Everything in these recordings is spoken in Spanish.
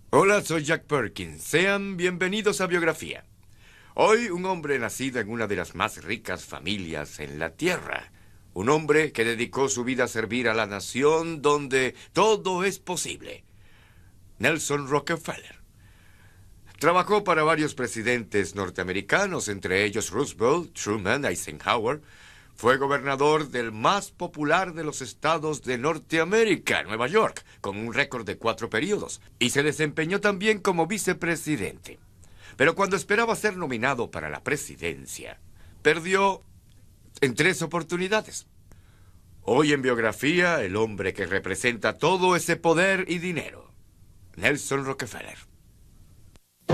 Hola, soy Jack Perkins. Sean bienvenidos a Biografía. Hoy un hombre nacido en una de las más ricas familias en la Tierra. Un hombre que dedicó su vida a servir a la nación donde todo es posible. Nelson Rockefeller. Trabajó para varios presidentes norteamericanos, entre ellos Roosevelt, Truman, Eisenhower. Fue gobernador del más popular de los estados de Norteamérica, Nueva York, con un récord de 4 periodos, y se desempeñó también como vicepresidente. Pero cuando esperaba ser nominado para la presidencia, perdió en 3 oportunidades. Hoy en Biografía, el hombre que representa todo ese poder y dinero, Nelson Rockefeller. A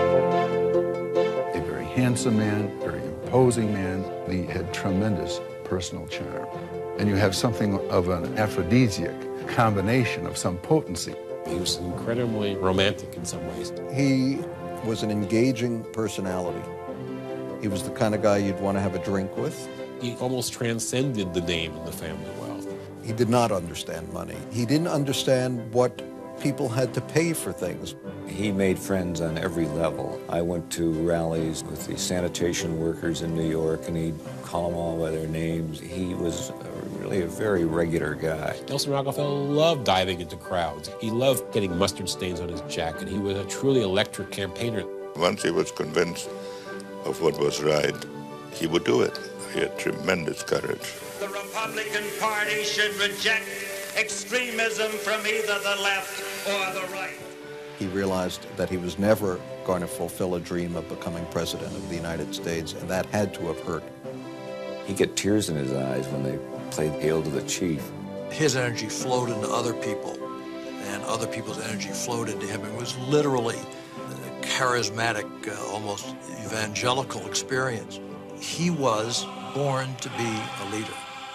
very handsome man, very imposing man. He had tremendous personal charm. And you have something of an aphrodisiac combination of some potency. He was incredibly romantic in some ways. He was an engaging personality. He was the kind of guy you'd want to have a drink with. He almost transcended the name and the family wealth. He did not understand money. He didn't understand what people had to pay for things. He made friends on every level. I went to rallies with the sanitation workers in New York, and he'd call them all by their names. He was really a very regular guy. Nelson Rockefeller loved diving into crowds. He loved getting mustard stains on his jacket. He was a truly electric campaigner. Once he was convinced of what was right, he would do it. He had tremendous courage. The Republican Party should reject extremism from either the left or the right. He realized that he was never going to fulfill a dream of becoming president of the United States, and that had to have hurt. He'd get tears in his eyes when they played Hail to the Chief. His energy flowed into other people, and other people's energy flowed into him. It was literally a charismatic, almost evangelical experience. He was born to be a leader.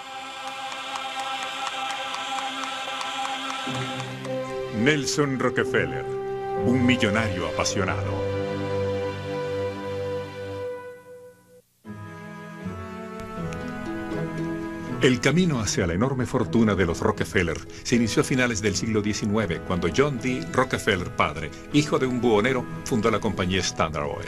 Nelson Rockefeller, un millonario apasionado. El camino hacia la enorme fortuna de los Rockefeller se inició a finales del siglo XIX, cuando John D. Rockefeller padre, hijo de un buhonero, fundó la compañía Standard Oil.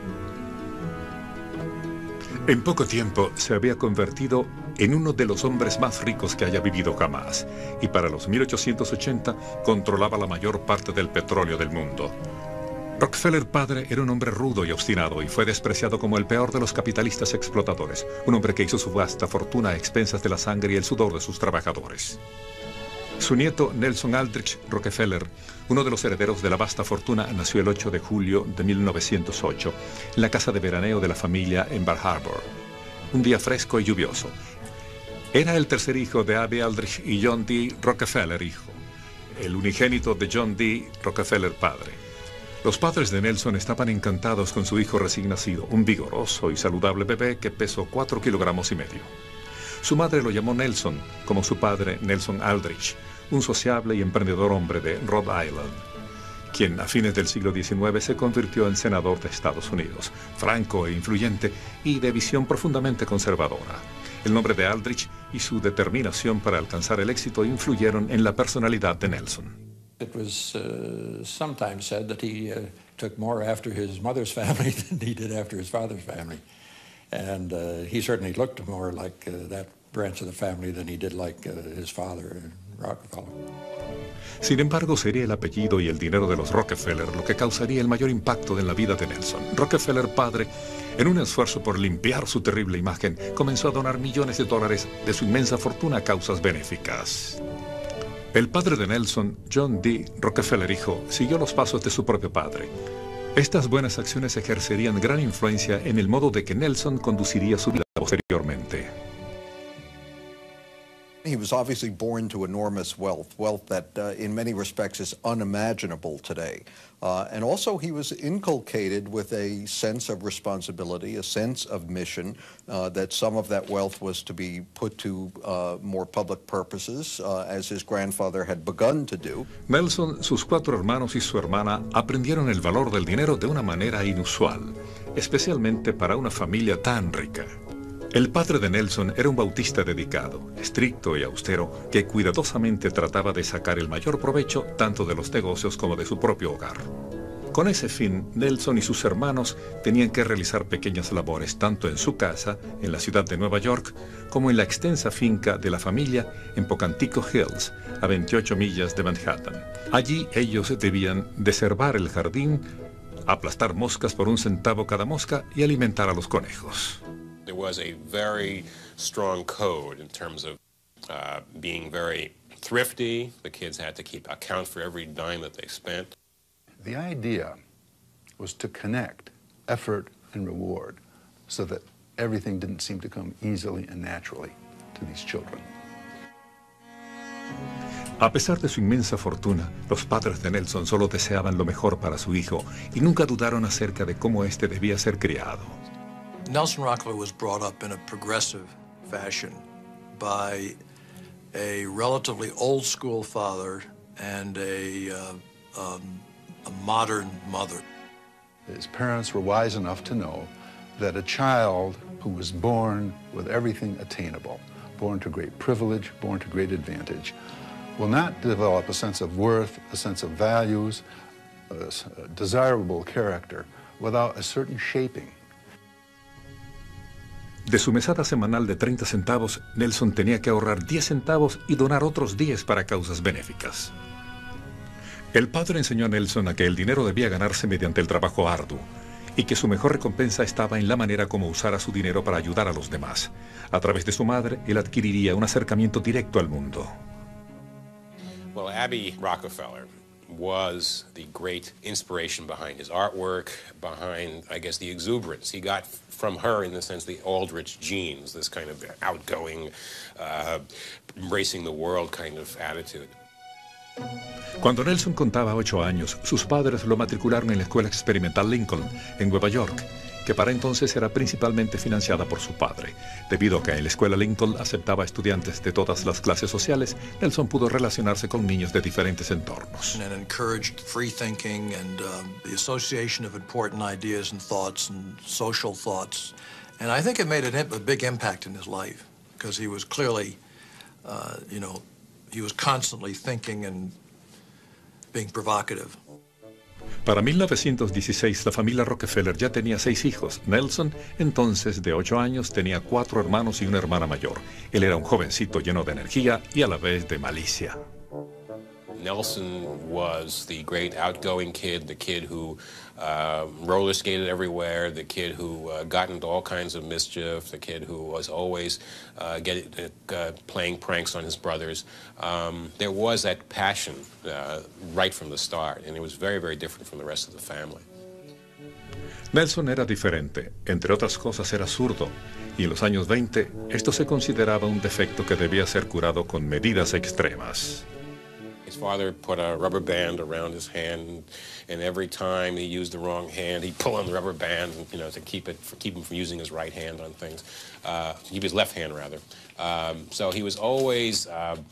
En poco tiempo se había convertido en uno de los hombres más ricos que haya vivido jamás, y para los 1880 controlaba la mayor parte del petróleo del mundo. Rockefeller padre era un hombre rudo y obstinado y fue despreciado como el peor de los capitalistas explotadores, un hombre que hizo su vasta fortuna a expensas de la sangre y el sudor de sus trabajadores. Su nieto Nelson Aldrich Rockefeller, uno de los herederos de la vasta fortuna, nació el 8 de julio de 1908 en la casa de veraneo de la familia en Bar Harbor, un día fresco y lluvioso. Era el tercer hijo de Abby Aldrich y John D. Rockefeller hijo, el unigénito de John D. Rockefeller padre. Los padres de Nelson estaban encantados con su hijo recién nacido, un vigoroso y saludable bebé que pesó 4,5 kilogramos. Su madre lo llamó Nelson, como su padre Nelson Aldrich, un sociable y emprendedor hombre de Rhode Island, quien a fines del siglo XIX se convirtió en senador de Estados Unidos, franco e influyente y de visión profundamente conservadora. El nombre de Aldrich y su determinación para alcanzar el éxito influyeron en la personalidad de Nelson. It was sometimes said that he took more after his mother's family than he did after his father's family. And he certainly looked more like that branch of the family than he did like his father, Rockefeller. Sin embargo, sería el apellido y el dinero de los Rockefeller lo que causaría el mayor impacto en la vida de Nelson. Rockefeller padre, en un esfuerzo por limpiar su terrible imagen, comenzó a donar millones de dólares de su inmensa fortuna a causas benéficas. El padre de Nelson, John D. Rockefeller hijo, siguió los pasos de su propio padre. Estas buenas acciones ejercerían gran influencia en el modo de que Nelson conduciría su vida posteriormente. He was obviously born to enormous wealth that in many respects is unimaginable today. And also he was inculcated with a sense of responsibility, a sense of mission, that some of that wealth was to be put to more public purposes, as his grandfather had begun to do. Nelson, sus 4 hermanos y su hermana aprendieron el valor del dinero de una manera inusual, especialmente para una familia tan rica. El padre de Nelson era un bautista dedicado, estricto y austero, que cuidadosamente trataba de sacar el mayor provecho tanto de los negocios como de su propio hogar. Con ese fin, Nelson y sus hermanos tenían que realizar pequeñas labores tanto en su casa, en la ciudad de Nueva York, como en la extensa finca de la familia en Pocantico Hills, a 28 millas de Manhattan. Allí ellos debían desherbar el jardín, aplastar moscas por 1 centavo cada mosca y alimentar a los conejos. There was a very strong code in terms of being very thrifty. The kids had to account for every dime that they spent. The idea was to connect effort and reward so that everything didn't seem to come easily and naturally to these children. A pesar de su inmensa fortuna, los padres de Nelson solo deseaban lo mejor para su hijo y nunca dudaron acerca de cómo éste debía ser criado. Nelson Rockefeller was brought up in a progressive fashion by a relatively old school father and a modern mother. His parents were wise enough to know that a child who was born with everything attainable, born to great privilege, born to great advantage, will not develop a sense of worth, a sense of values, a desirable character without a certain shaping. De su mesada semanal de 30 centavos, Nelson tenía que ahorrar 10 centavos y donar otros 10 para causas benéficas. El padre enseñó a Nelson a que el dinero debía ganarse mediante el trabajo arduo y que su mejor recompensa estaba en la manera como usara su dinero para ayudar a los demás. A través de su madre, él adquiriría un acercamiento directo al mundo. Well, Abby Rockefeller was the great inspiration behind his artwork, behind, I guess, the exuberance. He got from her, in the sense, the Aldrich genes, this kind of outgoing, embracing the world kind of attitude. Cuando Nelson contaba 8 años, sus padres lo matricularon en la Escuela Experimental Lincoln, en Nueva York, que para entonces era principalmente financiada por su padre. Debido a que en la Escuela Lincoln aceptaba estudiantes de todas las clases sociales, Nelson pudo relacionarse con niños de diferentes entornos. And encouraged free thinking and the association of important ideas and thoughts and social thoughts. And I think it made a big impact in his life, because he was clearly, he was constantly thinking and being provocative. Para 1916, la familia Rockefeller ya tenía 6 hijos. Nelson, entonces de 8 años, tenía 4 hermanos y una hermana mayor. Él era un jovencito lleno de energía y a la vez de malicia. Nelson was the great outgoing kid, the kid who roller skated everywhere, the kid who got into all kinds of mischief, the kid who was always playing pranks on his brothers. There was that passion right from the start, and it was very, very different from the rest of the family. Nelson era diferente. Entre otras cosas, era zurdo. Y en los años 20, esto se consideraba un defecto que debía ser curado con medidas extremas. His father put a rubber band around his hand, and every time he used the wrong hand, he'd pull on the rubber band, to keep him from using his right hand on things. Keep his left hand, rather. So he was always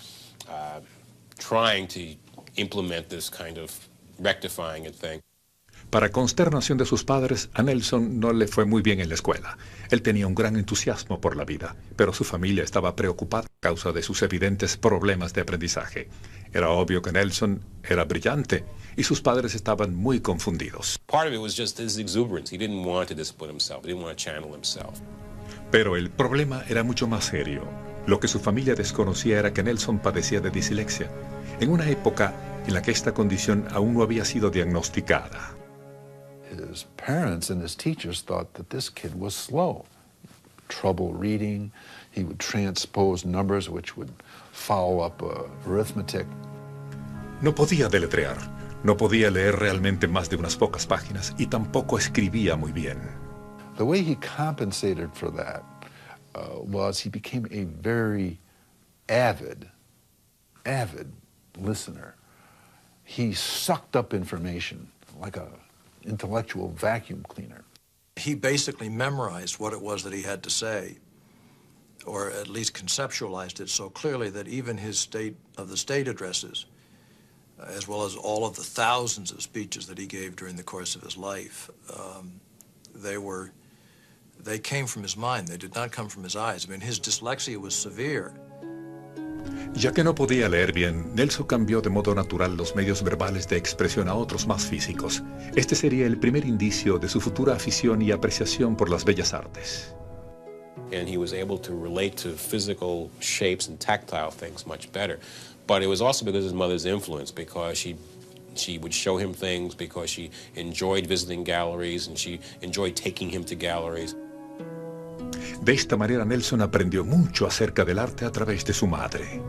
trying to implement this kind of rectifying it thing. Para consternación de sus padres, a Nelson no le fue muy bien en la escuela. Él tenía un gran entusiasmo por la vida, pero su familia estaba preocupada a causa de sus evidentes problemas de aprendizaje. Era obvio que Nelson era brillante y sus padres estaban muy confundidos. Part of it was just his exuberance. He didn't want to discipline himself. He didn't want to channel himself. Pero el problema era mucho más serio. Lo que su familia desconocía era que Nelson padecía de dislexia, en una época en la que esta condición aún no había sido diagnosticada. His parents and his teachers thought that this kid was slow. Trouble reading, he would transpose numbers which would foul up arithmetic. No podía deletrear, no podía leer realmente más de unas pocas páginas y tampoco escribía muy bien. The way he compensated for that was he became a very avid listener. He sucked up information like a intellectual vacuum cleaner. He basically memorized what it was that he had to say, or at least conceptualized it so clearly that even his state addresses, as well as all of the thousands of speeches that he gave during the course of his life, they were they came from his mind. They did not come from his eyes. I mean, his dyslexia was severe. Ya que no podía leer bien, Nelson cambió de modo natural los medios verbales de expresión a otros más físicos. Este sería el primer indicio de su futura afición y apreciación por las bellas artes. And he was able to relate to physical shapes and tactile things much better. But it was also because of his mother's influence, because she would show him things, because she enjoyed visiting galleries and she enjoyed taking him to galleries. De esta manera Nelson aprendió mucho acerca del arte a través de su madre.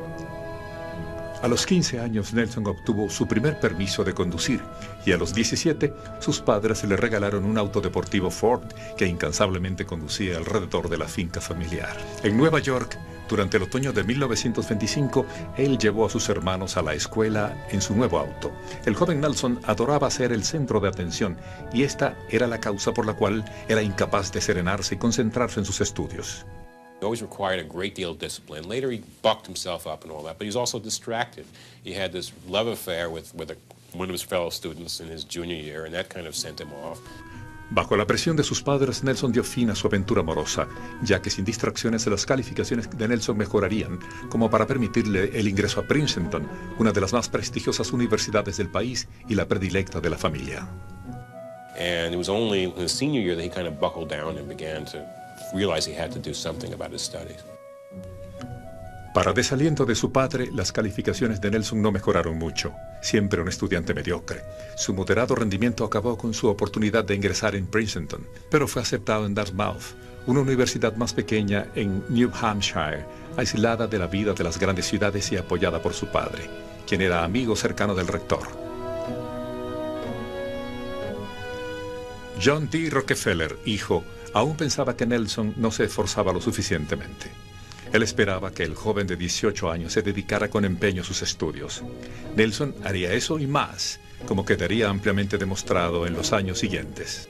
A los 15 años Nelson obtuvo su primer permiso de conducir y a los 17 sus padres le regalaron un auto deportivo Ford que incansablemente conducía alrededor de la finca familiar. En Nueva York, durante el otoño de 1925, él llevó a sus hermanos a la escuela en su nuevo auto. El joven Nelson adoraba ser el centro de atención y esta era la causa por la cual era incapaz de serenarse y concentrarse en sus estudios. He always required a great deal of discipline. Later he bucked himself up and all that, but he was also distracted. He had this love affair with one of his fellow students in his junior year, and that kind of sent him off. Bajo la presión de sus padres, Nelson dio fin a su aventura amorosa, ya que sin distracciones las calificaciones de Nelson mejorarían, como para permitirle el ingreso a Princeton, una de las más prestigiosas universidades del país y la predilecta de la familia. And it was only in his senior year that he kind of buckled down and began to realize he had to do something about his studies. Para desaliento de su padre, las calificaciones de Nelson no mejoraron mucho. Siempre un estudiante mediocre. Su moderado rendimiento acabó con su oportunidad de ingresar en Princeton, pero fue aceptado en Dartmouth, una universidad más pequeña en New Hampshire, aislada de la vida de las grandes ciudades y apoyada por su padre, quien era amigo cercano del rector. John D. Rockefeller, hijo, aún pensaba que Nelson no se esforzaba lo suficientemente. Él esperaba que el joven de 18 años se dedicara con empeño a sus estudios. Nelson haría eso y más, como quedaría ampliamente demostrado en los años siguientes.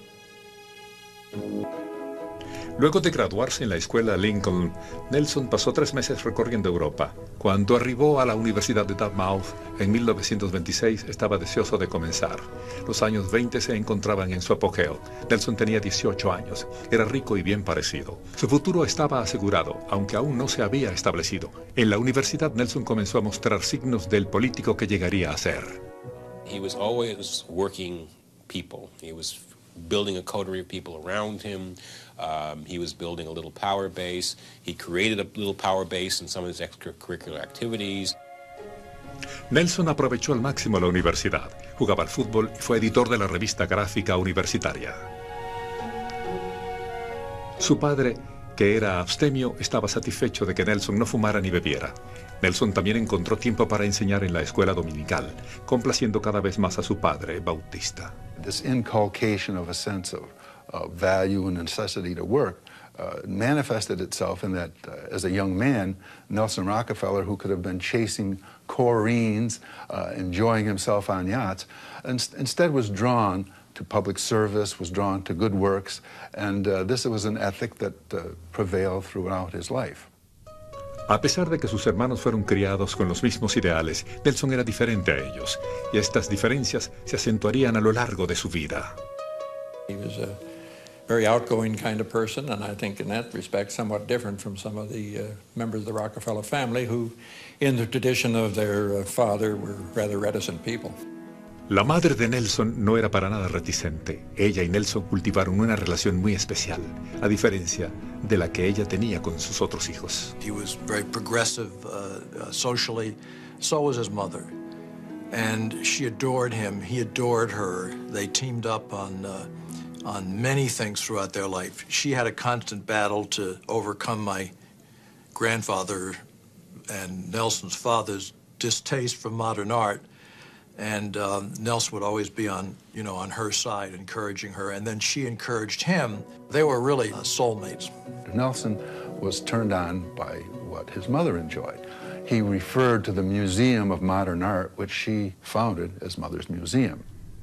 Luego de graduarse en la escuela Lincoln, Nelson pasó 3 meses recorriendo Europa. Cuando arribó a la Universidad de Dartmouth en 1926, estaba deseoso de comenzar. Los años 20 se encontraban en su apogeo. Nelson tenía 18 años, era rico y bien parecido. Su futuro estaba asegurado, aunque aún no se había establecido. En la universidad, Nelson comenzó a mostrar signos del político que llegaría a ser. He was always working people. He was building a coterie of people around him. He was building a little power base. He created a little power base in some of his extracurricular activities. Nelson aprovechó al máximo la universidad. Jugaba al fútbol y fue editor de la revista gráfica universitaria. Su padre, que era abstemio, estaba satisfecho de que Nelson no fumara ni bebiera. Nelson también encontró tiempo para enseñar en la escuela dominical, complaciendo cada vez más a su padre, Bautista. This inculcation of a sense of value and necessity to work manifested itself in that as a young man, Nelson Rockefeller, who could have been chasing Coreens, enjoying himself on yachts, instead was drawn to public service, was drawn to good works, and this was an ethic that prevailed throughout his life. A pesar de que sus hermanos fueron criados con los mismos ideales, Nelson era diferente a ellos, y estas diferencias se acentuarían a lo largo de su vida. He was a very outgoing kind of person, and I think in that respect somewhat different from some of the members of the Rockefeller family who, in the tradition of their father, were rather reticent people. La madre de Nelson no era para nada reticente. Ella y Nelson cultivaron una relación muy especial, a diferencia de la que ella tenía con sus otros hijos. He was very progressive socially. So was his mother. And she adored him. He adored her. They teamed up on many things throughout their life. She had a constant battle to overcome my grandfather and Nelson's father's distaste for modern art. And Nelson would always be on her side, encouraging her. And then she encouraged him. They were really soulmates. Nelson was turned on by what his mother enjoyed. He referred to the Museum of Modern Art, which she founded as Mother's Museum.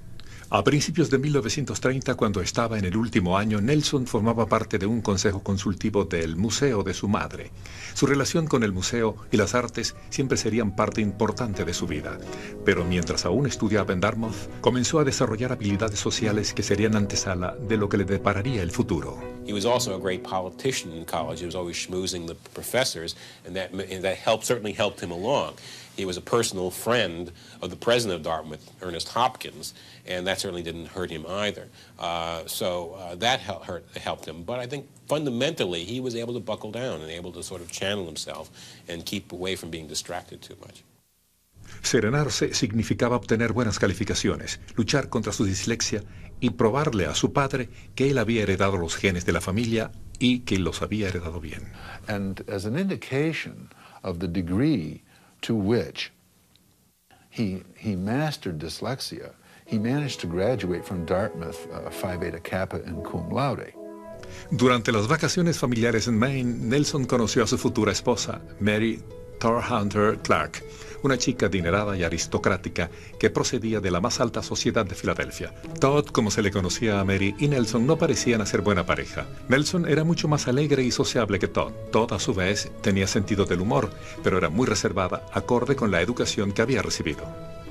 A principios de 1930, cuando estaba en el último año, Nelson formaba parte de un consejo consultivo del museo de su madre. Su relación con el museo y las artes siempre serían parte importante de su vida. Pero mientras aún estudiaba en Dartmouth, comenzó a desarrollar habilidades sociales que serían antesala de lo que le depararía el futuro. He was also a great politician in college. He was always schmoozing the professors, and that certainly helped him along. He was a personal friend of the president of Dartmouth, Ernest Hopkins, and that certainly didn't hurt him either. That helped him. But I think fundamentally he was able to buckle down and able to sort of channel himself and keep away from being distracted too much. Serenarse significaba obtener buenas calificaciones, luchar contra su dislexia y probarle a su padre que él había heredado los genes de la familia y que los había heredado bien. And as an indication of the degree to which he mastered dyslexia, he managed to graduate from Dartmouth Phi Beta Kappa and cum laude. Durante las vacaciones familiares en Maine, Nelson conoció a su futura esposa, Mary Torhunter Clark, una chica adinerada y aristocrática que procedía de la más alta sociedad de Filadelfia. Todd, como se le conocía a Mary, y Nelson no parecían hacer buena pareja. Nelson era mucho más alegre y sociable que Todd. Todd, a su vez, tenía sentido del humor, pero era muy reservada, acorde con la educación que había recibido.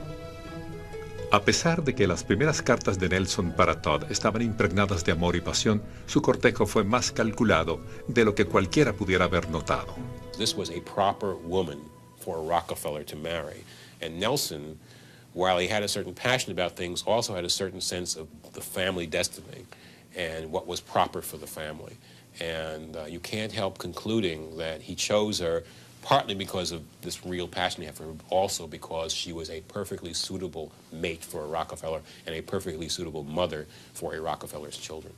A pesar de que las primeras cartas de Nelson para Todd estaban impregnadas de amor y pasión, su cortejo fue más calculado de lo que cualquiera pudiera haber notado. This was a proper woman for a Rockefeller to marry. And Nelson, while he had a certain passion about things, also had a certain sense of the family destiny and what was proper for the family. And you can't help concluding that he chose her partly because of this real passion he had for her, also because she was a perfectly suitable mate for a Rockefeller and a perfectly suitable mother for a Rockefeller's children.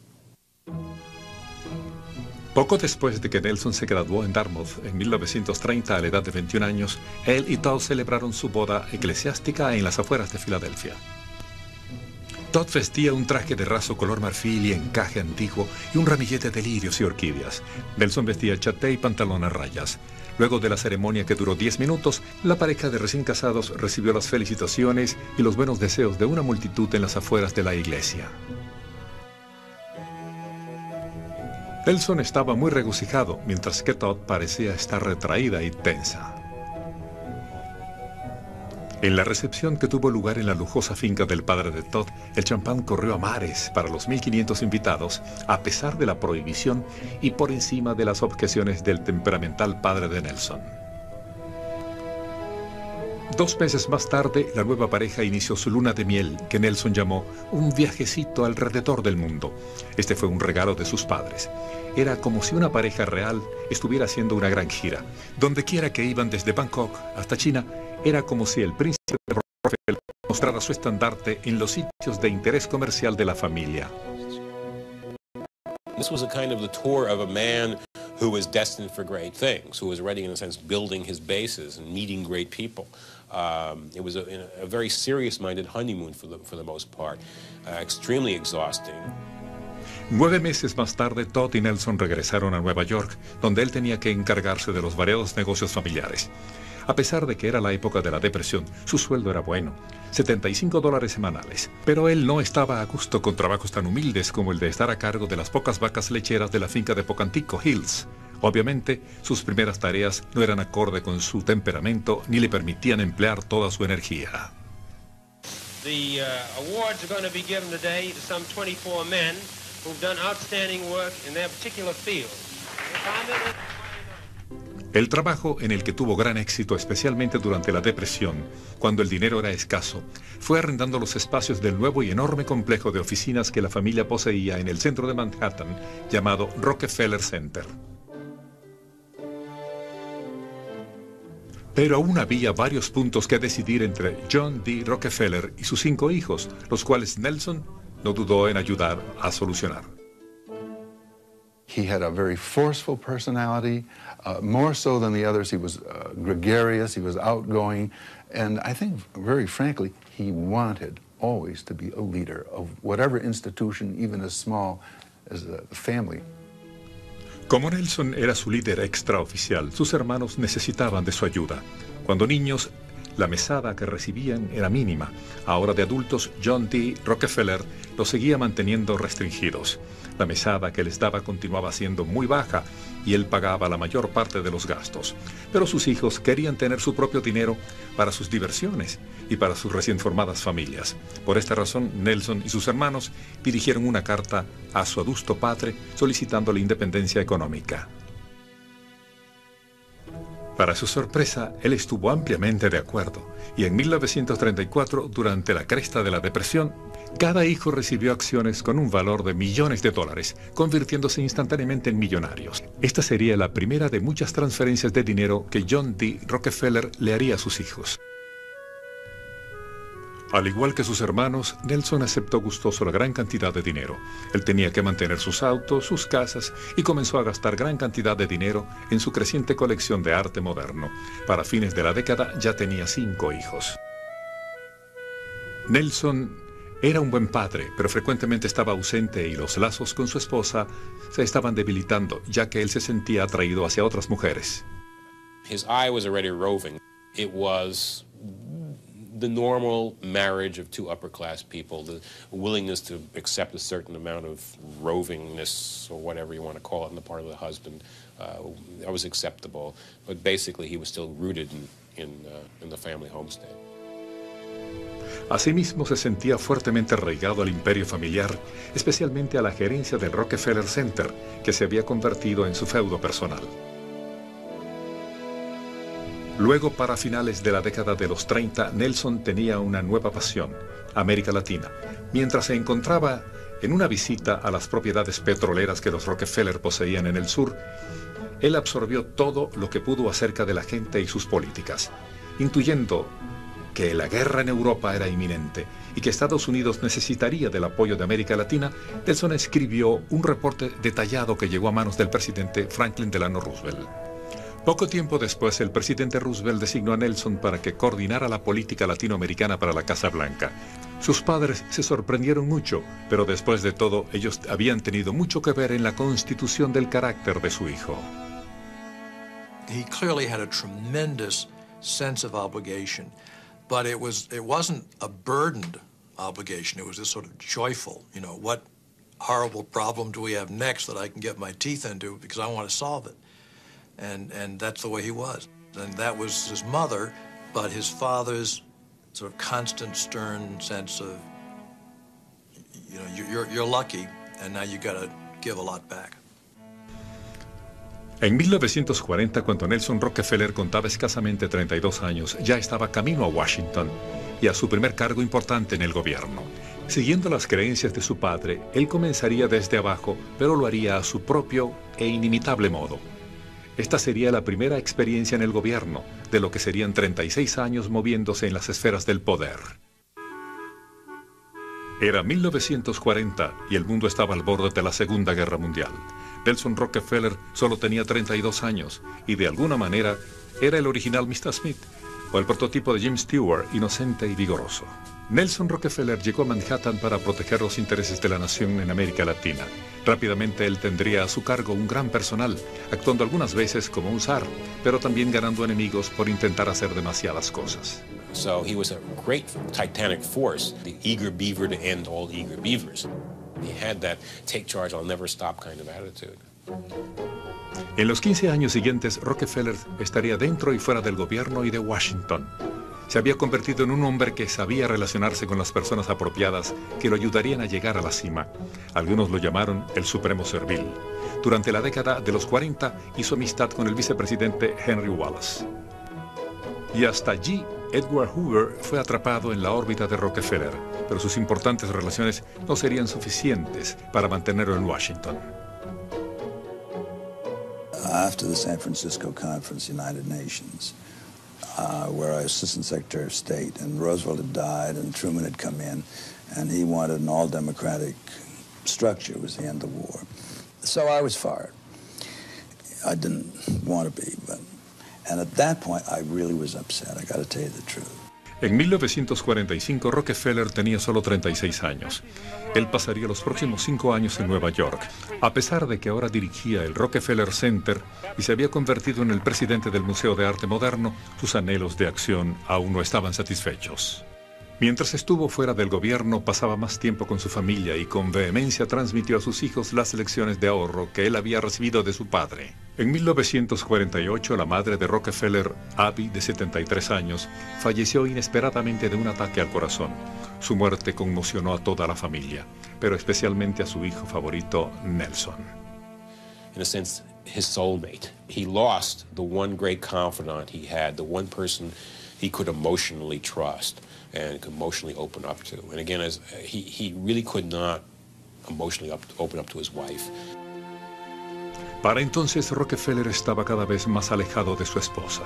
Poco después de que Nelson se graduó en Dartmouth en 1930 a la edad de 21 años, él y Todd celebraron su boda eclesiástica en las afueras de Filadelfia. Todd vestía un traje de raso color marfil y encaje antiguo y un ramillete de lirios y orquídeas. Nelson vestía chaté y pantalón a rayas. Luego de la ceremonia, que duró 10 minutos, la pareja de recién casados recibió las felicitaciones y los buenos deseos de una multitud en las afueras de la iglesia. Nelson estaba muy regocijado, mientras que Todd parecía estar retraída y tensa. En la recepción que tuvo lugar en la lujosa finca del padre de Todd, el champán corrió a mares para los 1.500 invitados, a pesar de la prohibición y por encima de las objeciones del temperamental padre de Nelson. 2 meses más tarde, la nueva pareja inició su luna de miel, que Nelson llamó un viajecito alrededor del mundo. Este fue un regalo de sus padres. Era como si una pareja real estuviera haciendo una gran gira. Donde quiera que iban, desde Bangkok hasta China, era como si el príncipe de Rockefeller mostrara su estandarte en los sitios de interés comercial de la familia. This was a kind of the tour of a man who was destined for great things, who was already, in a sense, building his bases and meeting great people. It was a very serious-minded honeymoon for the most part, extremely exhausting. 9 meses más tarde, Todd y Nelson regresaron a Nueva York, donde él tenía que encargarse de los variados negocios familiares. A pesar de que era la época de la depresión, su sueldo era bueno, $75 semanales. Pero él no estaba a gusto con trabajos tan humildes como el de estar a cargo de las pocas vacas lecheras de la finca de Pocantico Hills. Obviamente, sus primeras tareas no eran acorde con su temperamento ni le permitían emplear toda su energía. The awards are going to be given today to some 24 men who've done outstanding work in their particular field. El trabajo en el que tuvo gran éxito, especialmente durante la depresión, cuando el dinero era escaso, fue arrendando los espacios del nuevo y enorme complejo de oficinas que la familia poseía en el centro de Manhattan, llamado Rockefeller Center. Pero aún había varios puntos que decidir entre John D. Rockefeller y sus 5 hijos, los cuales Nelson no dudó en ayudar a solucionar. He had a very forceful personality, more so than the others. He was gregarious, he was outgoing, and I think, very frankly, he wanted always to be a leader of whatever institution, even as small as the family. Como Nelson era su líder extraoficial, sus hermanos necesitaban de su ayuda. Cuando niños, La mesada que recibían era mínima. Ahora de adultos, John D. Rockefeller los seguía manteniendo restringidos. La mesada que les daba continuaba siendo muy baja y él pagaba la mayor parte de los gastos. Pero sus hijos querían tener su propio dinero para sus diversiones y para sus recién formadas familias. Por esta razón, Nelson y sus hermanos dirigieron una carta a su adusto padre solicitando la independencia económica. Para su sorpresa, él estuvo ampliamente de acuerdo, y en 1934, durante la cresta de la depresión, cada hijo recibió acciones con un valor de millones de dólares, convirtiéndose instantáneamente en millonarios. Esta sería la primera de muchas transferencias de dinero que John D. Rockefeller le haría a sus hijos. Al igual que sus hermanos, Nelson aceptó gustoso la gran cantidad de dinero. Él tenía que mantener sus autos, sus casas, y comenzó a gastar gran cantidad de dinero en su creciente colección de arte moderno. Para fines de la década ya tenía 5 hijos. Nelson era un buen padre, pero frecuentemente estaba ausente y los lazos con su esposa se estaban debilitando, ya que él se sentía atraído hacia otras mujeres. His eye was already roving. It was the normal marriage of two upper-class people, the willingness to accept a certain amount of rovingness, or whatever you want to call it, on the part of the husband. That was acceptable, but basically he was still rooted in the family homestead. Asimismo, se sentía fuertemente arraigado al imperio familiar, especialmente a la gerencia del Rockefeller Center, que se había convertido en su feudo personal. Luego, para finales de la década de los 30, Nelson tenía una nueva pasión, América Latina. Mientras se encontraba en una visita a las propiedades petroleras que los Rockefeller poseían en el sur, él absorbió todo lo que pudo acerca de la gente y sus políticas, intuyendo que la guerra en Europa era inminente y que Estados Unidos necesitaría del apoyo de América Latina. Nelson escribió un reporte detallado que llegó a manos del presidente Franklin Delano Roosevelt. Poco tiempo después, el presidente Roosevelt designó a Nelson para que coordinara la política latinoamericana para la Casa Blanca. Sus padres se sorprendieron mucho, pero después de todo, ellos habían tenido mucho que ver en la constitución del carácter de su hijo. He clearly had a tremendous sense of obligation, but it wasn't a burdened obligation. It was this sort of joyful, you know, what horrible problem do we have next that I can get my teeth into because I want to solve it. And that's the way he was. And that was his mother, but his father's sort of constant, stern sense of, you know, you're lucky, and now you got to give a lot back. En 1940, cuando Nelson Rockefeller contaba escasamente 32 años, ya estaba camino a Washington y a su primer cargo importante en el gobierno. Siguiendo las creencias de su padre, él comenzaría desde abajo, pero lo haría a su propio e inimitable modo. Esta sería la primera experiencia en el gobierno, de lo que serían 36 años moviéndose en las esferas del poder. Era 1940 y el mundo estaba al borde de la Segunda Guerra Mundial. Nelson Rockefeller solo tenía 32 años y de alguna manera era el original Mr. Smith, o el prototipo de Jim Stewart, inocente y vigoroso. Nelson Rockefeller llegó a Manhattan para proteger los intereses de la nación en América Latina. Rápidamente él tendría a su cargo un gran personal, actuando algunas veces como un zar, pero también ganando enemigos por intentar hacer demasiadas cosas. So he was a great titanic force, the eager beaver to end all eager beavers. He had that take charge, I'll never stop kind of attitude. En los 15 años siguientes, Rockefeller estaría dentro y fuera del gobierno y de Washington. Se había convertido en un hombre que sabía relacionarse con las personas apropiadas que lo ayudarían a llegar a la cima. Algunos lo llamaron el Supremo Servil. Durante la década de los 40 hizo amistad con el vicepresidente Henry Wallace. Y hasta allí, Edward Hoover fue atrapado en la órbita de Rockefeller, pero sus importantes relaciones no serían suficientes para mantenerlo en Washington. After the San Francisco Conference, United Nations, where I was Assistant Secretary of State, and Roosevelt had died, and Truman had come in, and he wanted an all-democratic structure. It was the end of the war. So I was fired. I didn't want to be, and at that point, I really was upset. I got to tell you the truth. En 1945, Rockefeller tenía solo 36 años. Él pasaría los próximos 5 años en Nueva York, a pesar de que ahora dirigía el Rockefeller Center y se había convertido en el presidente del Museo de Arte Moderno. Sus anhelos de acción aún no estaban satisfechos. Mientras estuvo fuera del gobierno, pasaba más tiempo con su familia y con vehemencia transmitió a sus hijos las lecciones de ahorro que él había recibido de su padre. En 1948, la madre de Rockefeller, Abby, de 73 años, falleció inesperadamente de un ataque al corazón. Su muerte conmocionó a toda la familia, pero especialmente a su hijo favorito, Nelson. In a sense, his soulmate. He lost the one great confidant he had, the one person he could emotionally trust and could emotionally open up to. And again, he really could not emotionally open up to his wife. Para entonces, Rockefeller estaba cada vez más alejado de su esposa.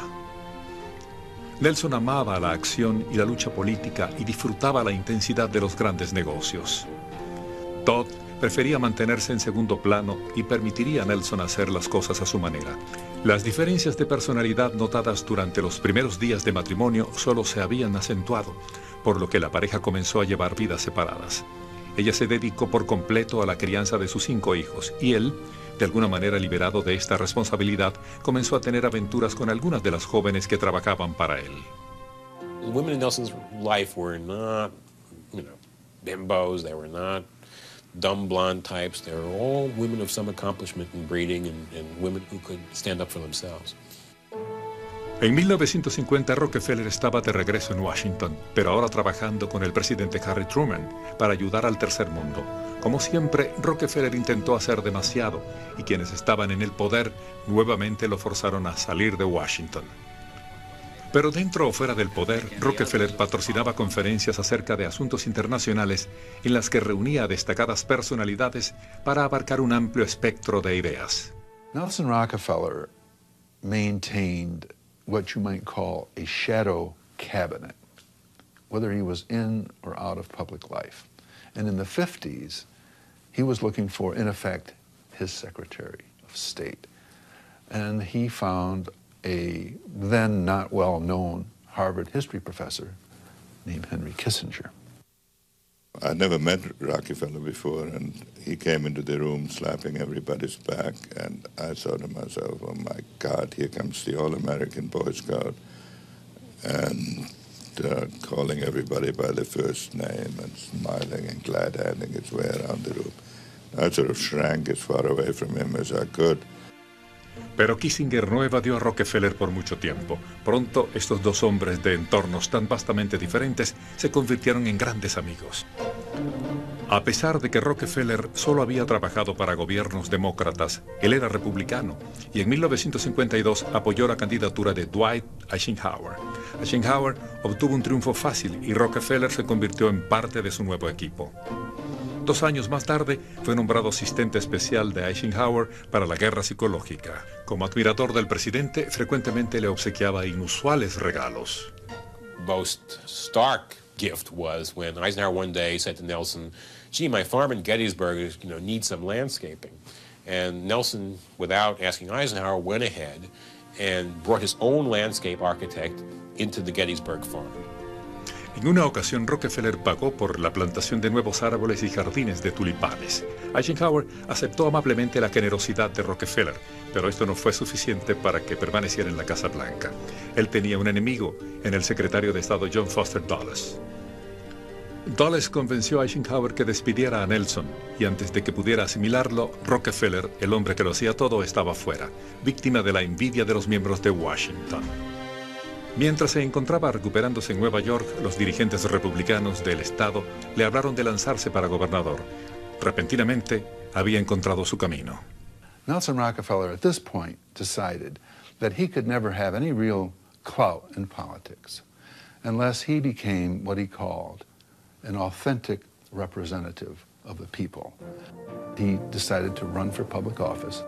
Nelson amaba la acción y la lucha política y disfrutaba la intensidad de los grandes negocios. Todd prefería mantenerse en segundo plano y permitiría a Nelson hacer las cosas a su manera. Las diferencias de personalidad notadas durante los primeros días de matrimonio solo se habían acentuado, por lo que la pareja comenzó a llevar vidas separadas. Ella se dedicó por completo a la crianza de sus 5 hijos y él, de alguna manera liberado de esta responsabilidad, comenzó a tener aventuras con algunas de las jóvenes que trabajaban para él. The women in Nelson's life were not, bimbos, they were not dumb blonde types. They were all women of some accomplishment in breeding and women who could stand up for themselves. En 1950, Rockefeller estaba de regreso en Washington, pero ahora trabajando con el presidente Harry Truman para ayudar al tercer mundo. Como siempre, Rockefeller intentó hacer demasiado y quienes estaban en el poder nuevamente lo forzaron a salir de Washington. Pero dentro o fuera del poder, Rockefeller patrocinaba conferencias acerca de asuntos internacionales en las que reunía a destacadas personalidades para abarcar un amplio espectro de ideas. Nelson Rockefeller maintained what you might call a shadow cabinet, whether he was in or out of public life. And in the 50s, he was looking for, in effect, his Secretary of State. And he found a then not well-known Harvard history professor named Henry Kissinger. I never met Rockefeller before, and he came into the room slapping everybody's back, and I thought to myself, oh my God, here comes the All-American Boy Scout, and calling everybody by their first name and smiling and glad-handing its way around the room. I sort of shrank as far away from him as I could. Pero Kissinger no evadió a Rockefeller por mucho tiempo. Pronto, estos dos hombres de entornos tan vastamente diferentes se convirtieron en grandes amigos. A pesar de que Rockefeller solo había trabajado para gobiernos demócratas, él era republicano y en 1952 apoyó la candidatura de Dwight Eisenhower. Eisenhower obtuvo un triunfo fácil y Rockefeller se convirtió en parte de su nuevo equipo. 2 años más tarde, fue nombrado asistente especial de Eisenhower para la guerra psicológica. Como admirador del presidente, frecuentemente le obsequiaba inusuales regalos. Most stark gift was when Eisenhower one day said to Nelson, gee, my farm in Gettysburg needs some landscaping. And Nelson, without asking Eisenhower, went ahead and brought his own landscape architect into the Gettysburg farm. En una ocasión, Rockefeller pagó por la plantación de nuevos árboles y jardines de tulipanes. Eisenhower aceptó amablemente la generosidad de Rockefeller, pero esto no fue suficiente para que permaneciera en la Casa Blanca. Él tenía un enemigo en el secretario de Estado John Foster Dulles. Dulles convenció a Eisenhower que despidiera a Nelson, y antes de que pudiera asimilarlo, Rockefeller, el hombre que lo hacía todo, estaba fuera, víctima de la envidia de los miembros de Washington. Mientras se encontraba recuperándose en Nueva York, los dirigentes republicanos del estado le hablaron de lanzarse para gobernador. Repentinamente, había encontrado su camino. Nelson Rockefeller at this point decided that he could never have any real clout in politics unless he became what he called an authentic representative of the people. He decided to run for public office.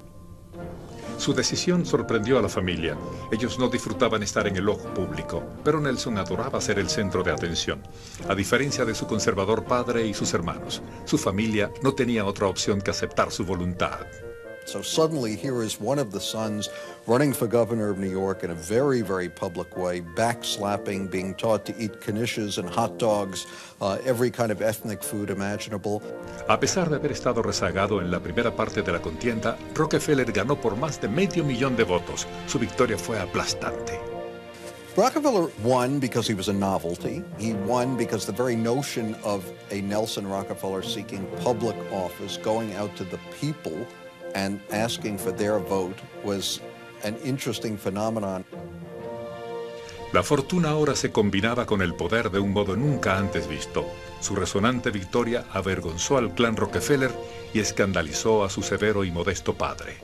Su decisión sorprendió a la familia. Ellos no disfrutaban estar en el ojo público, pero Nelson adoraba ser el centro de atención. A diferencia de su conservador padre y sus hermanos, su familia no tenía otra opción que aceptar su voluntad. So suddenly here is one of the sons running for governor of New York in a very, very public way, backslapping, being taught to eat knishes and hot dogs, every kind of ethnic food imaginable. A pesar de haber estado rezagado en la primera parte de la contienda, Rockefeller ganó por más de 500,000 de votos. Su victoria fue aplastante. Rockefeller won because he was a novelty. He won because the very notion of a Nelson Rockefeller seeking public office, going out to the people and asking for their vote, was an interesting phenomenon. La fortuna ahora se combinaba con el poder de un modo nunca antes visto. Su resonante victoria avergonzó al clan Rockefeller y escandalizó a su severo y modesto padre.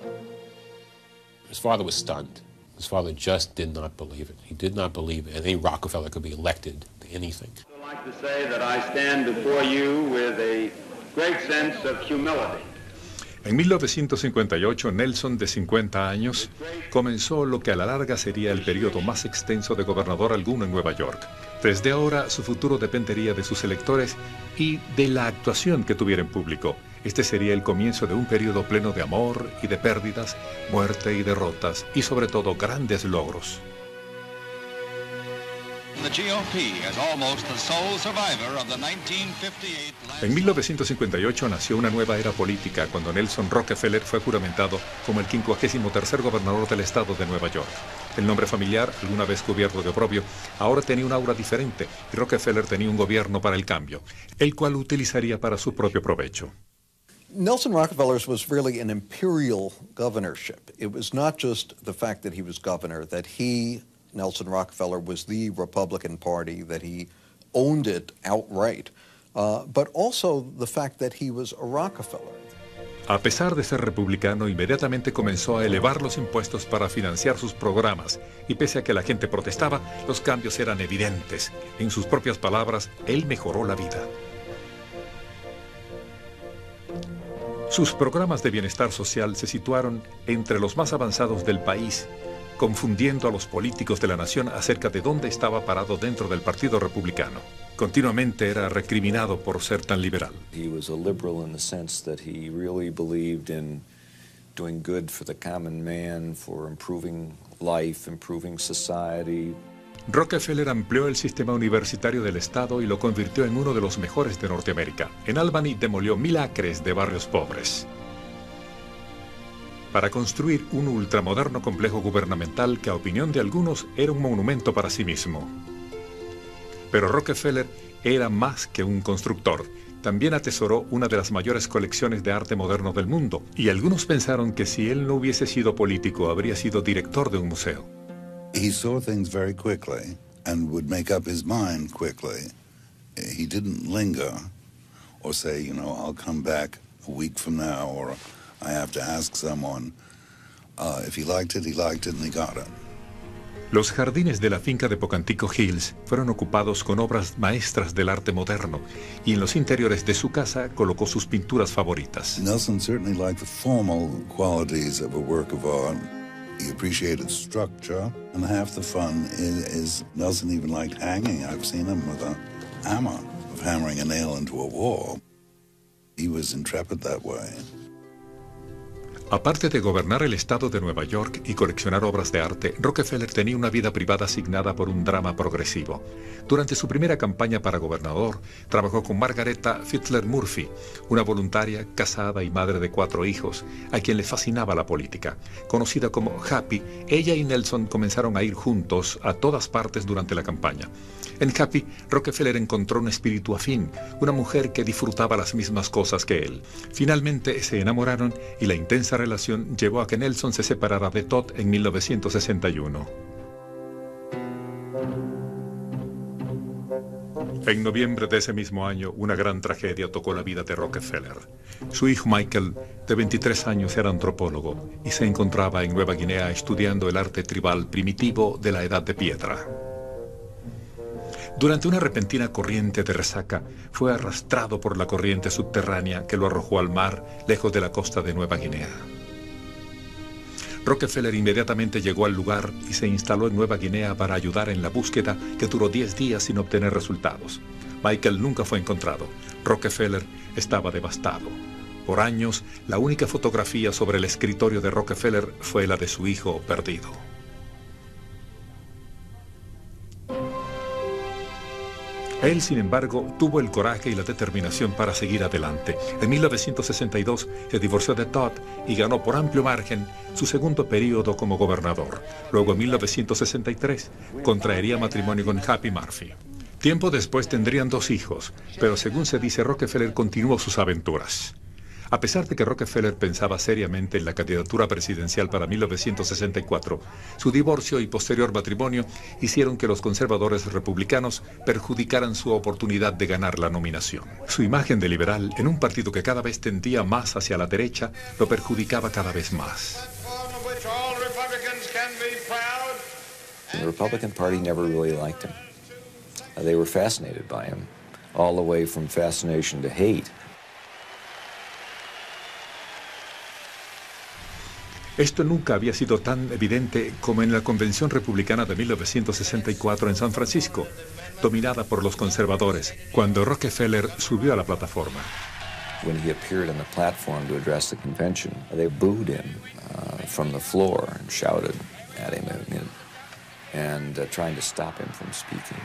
His father was stunned. His father just did not believe it. He did not believe any Rockefeller could be elected to anything. I'd like to say that I stand before you with a great sense of humility. En 1958, Nelson, de 50 años, comenzó lo que a la larga sería el periodo más extenso de gobernador alguno en Nueva York. Desde ahora, su futuro dependería de sus electores y de la actuación que tuviera en público. Este sería el comienzo de un periodo pleno de amor y de pérdidas, muerte y derrotas, y sobre todo grandes logros. En 1958 nació una nueva era política cuando Nelson Rockefeller fue juramentado como el 53º gobernador del estado de Nueva York. El nombre familiar, alguna vez cubierto de oprobio, ahora tenía un aura diferente y Rockefeller tenía un gobierno para el cambio, el cual utilizaría para su propio provecho. Nelson Rockefeller's was really an imperial governorship. It was not just the fact that he was governor, that he, Nelson Rockefeller, was the Republican Party, that he owned it outright, but also the fact that he was a Rockefeller. A pesar de ser republicano, inmediatamente comenzó a elevar los impuestos para financiar sus programas, y pese a que la gente protestaba, los cambios eran evidentes. En sus propias palabras, él mejoró la vida. Sus programas de bienestar social se situaron entre los más avanzados del país, confundiendo a los políticos de la nación acerca de dónde estaba parado dentro del Partido Republicano. Continuamente era recriminado por ser tan liberal. He was a liberal in the sense that he really believed in doing good for the common man, for improving life, improving society. Rockefeller amplió el sistema universitario del estado y lo convirtió en uno de los mejores de Norteamérica. En Albany demolió 1000 acres de barrios pobres para construir un ultramoderno complejo gubernamental que, a opinión de algunos, era un monumento para sí mismo. Pero Rockefeller era más que un constructor. También atesoró una de las mayores colecciones de arte moderno del mundo, y algunos pensaron que si él no hubiese sido político, habría sido director de un museo. He saw things very quickly and would make up his mind quickly. He didn't linger or say, you know, I'll come back a week from now, or I have to ask someone. If he liked it, and he got it. Los jardines de la finca de Pocantico Hills fueron ocupados con obras maestras del arte moderno, y en los interiores de su casa colocó sus pinturas favoritas. Nelson certainly liked the formal qualities of a work of art. He appreciated structure, and half the fun is Nelson even liked hanging. I've seen him with a hammer, of hammering a nail into a wall. He was intrepid that way. Aparte de gobernar el estado de Nueva York y coleccionar obras de arte, Rockefeller tenía una vida privada asignada por un drama progresivo. Durante su primera campaña para gobernador, trabajó con Margaretta Fitzler Murphy, una voluntaria, casada y madre de 4 hijos, a quien le fascinaba la política. Conocida como Happy, ella y Nelson comenzaron a ir juntos a todas partes durante la campaña. En Happy, Rockefeller encontró un espíritu afín, una mujer que disfrutaba las mismas cosas que él. Finalmente se enamoraron y la intensa relación llevó a que Nelson se separara de Todd en 1961. En noviembre de ese mismo año, una gran tragedia tocó la vida de Rockefeller. Su hijo Michael, de 23 años, era antropólogo y se encontraba en Nueva Guinea estudiando el arte tribal primitivo de la Edad de Piedra. Durante una repentina corriente de resaca, fue arrastrado por la corriente subterránea que lo arrojó al mar, lejos de la costa de Nueva Guinea. Rockefeller inmediatamente llegó al lugar y se instaló en Nueva Guinea para ayudar en la búsqueda, que duró 10 días sin obtener resultados. Michael nunca fue encontrado. Rockefeller estaba devastado. Por años, la única fotografía sobre el escritorio de Rockefeller fue la de su hijo perdido. Él, sin embargo, tuvo el coraje y la determinación para seguir adelante. En 1962 se divorció de Todd y ganó por amplio margen su segundo periodo como gobernador. Luego, en 1963, contraería matrimonio con Happy Murphy. Tiempo después tendrían 2 hijos, pero según se dice, Rockefeller continuó sus aventuras. A pesar de que Rockefeller pensaba seriamente en la candidatura presidencial para 1964, su divorcio y posterior matrimonio hicieron que los conservadores republicanos perjudicaran su oportunidad de ganar la nominación. Su imagen de liberal en un partido que cada vez tendía más hacia la derecha lo perjudicaba cada vez más. The Republican Party never really liked him. They were fascinated by him, all the way from fascination to hate. Esto nunca había sido tan evidente como en la Convención Republicana de 1964 en San Francisco, dominada por los conservadores, cuando Rockefeller subió a la plataforma. When he appeared on the platform to address the convention, they booed him from the floor and shouted at him and trying to stop him from speaking.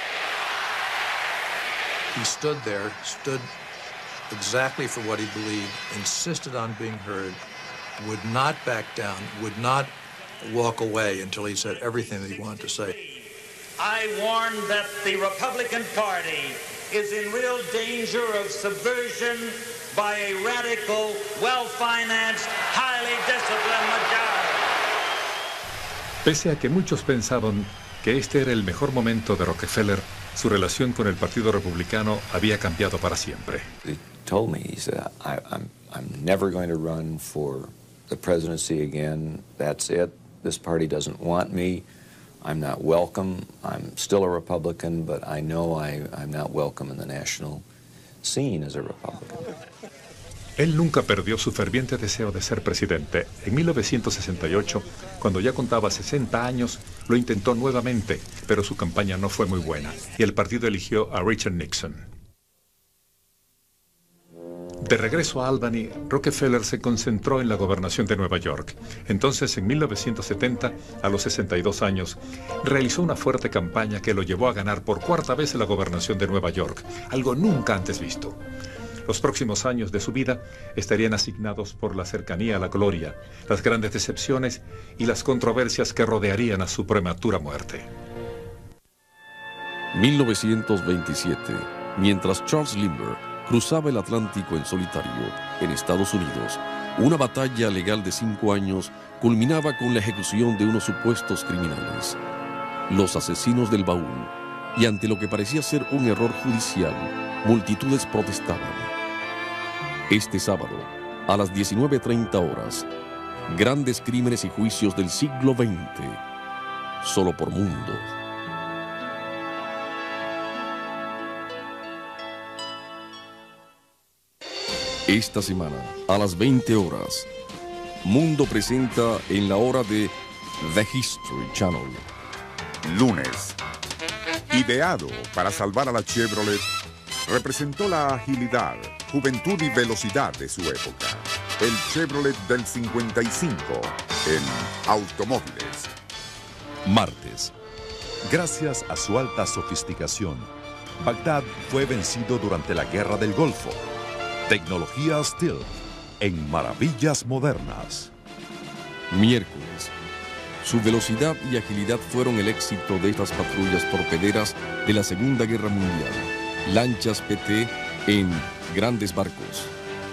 He stood there, stood exactly for what he believed, insisted on being heard, would not back down, would not walk away until he said everything that he wanted to say. I warn that the Republican Party is in real danger of subversion by a radical, well-financed, highly disciplined majority. Pese a que muchos pensaban que este era el mejor momento de Rockefeller, su relación con el Partido Republicano había cambiado para siempre. He told me, he said, I'm never going to run for the presidency again. That's it. This party doesn't want me. I'm not welcome. I'm still a Republican, but I know I'm not welcome in the national scene as a Republican. Él nunca perdió su ferviente deseo de ser presidente. En 1968, cuando ya contaba 60 años, lo intentó nuevamente, pero su campaña no fue muy buena, y el partido eligió a Richard Nixon. De regreso a Albany, Rockefeller se concentró en la gobernación de Nueva York. Entonces, en 1970, a los 62 años, realizó una fuerte campaña que lo llevó a ganar por 4ª vez la gobernación de Nueva York, algo nunca antes visto. Los próximos años de su vida estarían asignados por la cercanía a la gloria, las grandes decepciones y las controversias que rodearían a su prematura muerte. 1927, mientras Charles Lindbergh cruzaba el Atlántico en solitario en Estados Unidos, una batalla legal de 5 años culminaba con la ejecución de unos supuestos criminales, los asesinos del baúl, y ante lo que parecía ser un error judicial, multitudes protestaban. Este sábado, a las 19:30 horas, grandes crímenes y juicios del siglo XX, solo por Mundo. Esta semana, a las 20 horas, Mundo presenta en la hora de The History Channel. Lunes. Ideado para salvar a la Chevrolet, representó la agilidad, juventud y velocidad de su época. El Chevrolet del 55 en automóviles. Martes. Gracias a su alta sofisticación, Bagdad fue vencido durante la Guerra del Golfo. Tecnología Stealth en Maravillas Modernas. Miércoles. Su velocidad y agilidad fueron el éxito de estas patrullas torpederas de la Segunda Guerra Mundial. Lanchas PT en Grandes Barcos.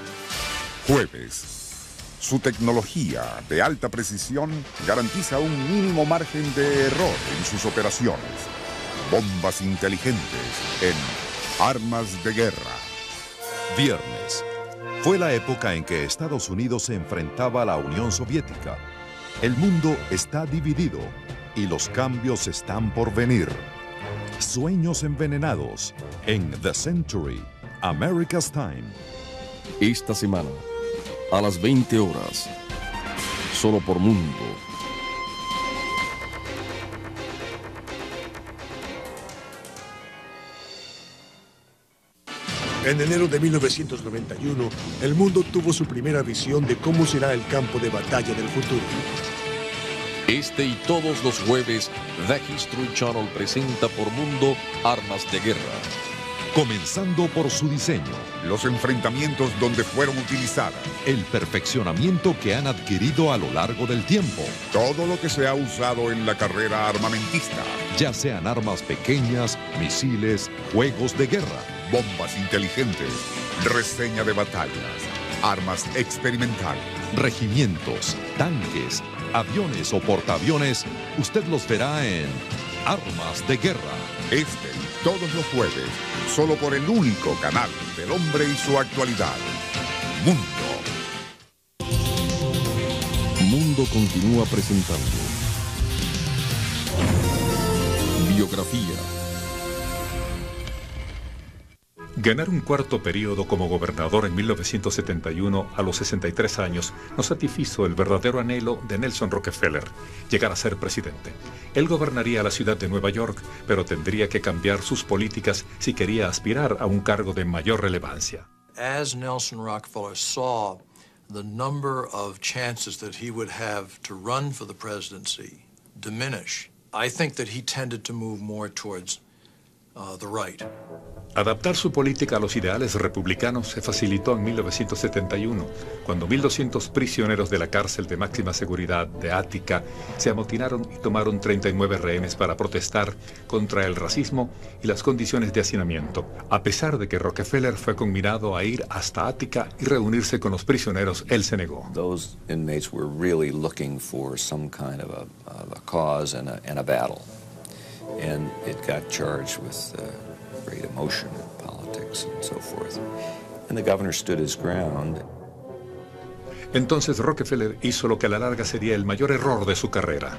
Jueves. Su tecnología de alta precisión garantiza un mínimo margen de error en sus operaciones. Bombas inteligentes en Armas de Guerra. Viernes. Fue la época en que Estados Unidos se enfrentaba a la Unión Soviética. El mundo está dividido y los cambios están por venir. Sueños envenenados en The Century, America's Time. Esta semana, a las 20 horas, solo por Mundo. En enero de 1991, el mundo tuvo su primera visión de cómo será el campo de batalla del futuro. Este y todos los jueves, The History Channel presenta por Mundo Armas de Guerra. Comenzando por su diseño, los enfrentamientos donde fueron utilizadas, el perfeccionamiento que han adquirido a lo largo del tiempo, todo lo que se ha usado en la carrera armamentista, ya sean armas pequeñas, misiles, juegos de guerra, bombas inteligentes, reseña de batallas, armas experimentales, regimientos, tanques, aviones o portaaviones. Usted los verá en Armas de Guerra. Este y todos los jueves, solo por el único canal del hombre y su actualidad, Mundo. Mundo continúa presentando Biografía. Ganar un cuarto periodo como gobernador en 1971 a los 63 años no satisfizo el verdadero anhelo de Nelson Rockefeller, llegar a ser presidente. Él gobernaría la ciudad de Nueva York, pero tendría que cambiar sus políticas si quería aspirar a un cargo de mayor relevancia. As Nelson Rockefeller saw the number of chances that he would have to run for the presidency diminish, I think that he tended to move more towards the right. Adaptar su política a los ideales republicanos se facilitó en 1971, cuando 1.200 prisioneros de la cárcel de máxima seguridad de Ática se amotinaron y tomaron 39 rehenes para protestar contra el racismo y las condiciones de hacinamiento. A pesar de que Rockefeller fue conminado a ir hasta Ática y reunirse con los prisioneros, él se negó. Those inmates were really looking for some kind of a cause and a battle. And it got charged with great emotion and politics and so forth. And the governor stood his ground. Entonces Rockefeller hizo lo que a la larga sería el mayor error de su carrera.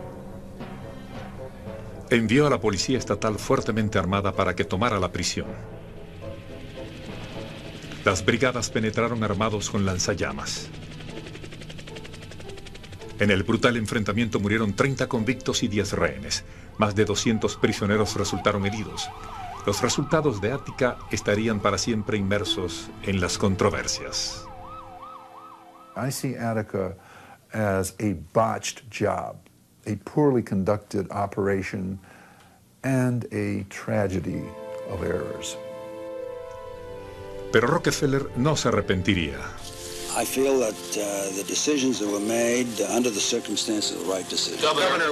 Envió a la policía estatal fuertemente armada para que tomara la prisión. Las brigadas penetraron armados con lanzallamas. En el brutal enfrentamiento murieron 30 convictos y 10 rehenes. Más de 200 prisioneros resultaron heridos. Los resultados de Ática estarían para siempre inmersos en las controversias. I see Attica as a botched job, a poorly conducted operation, and a tragedy of errors. Pero Rockefeller no se arrepentiría. I feel that the decisions that were made under the circumstances are the right decisions.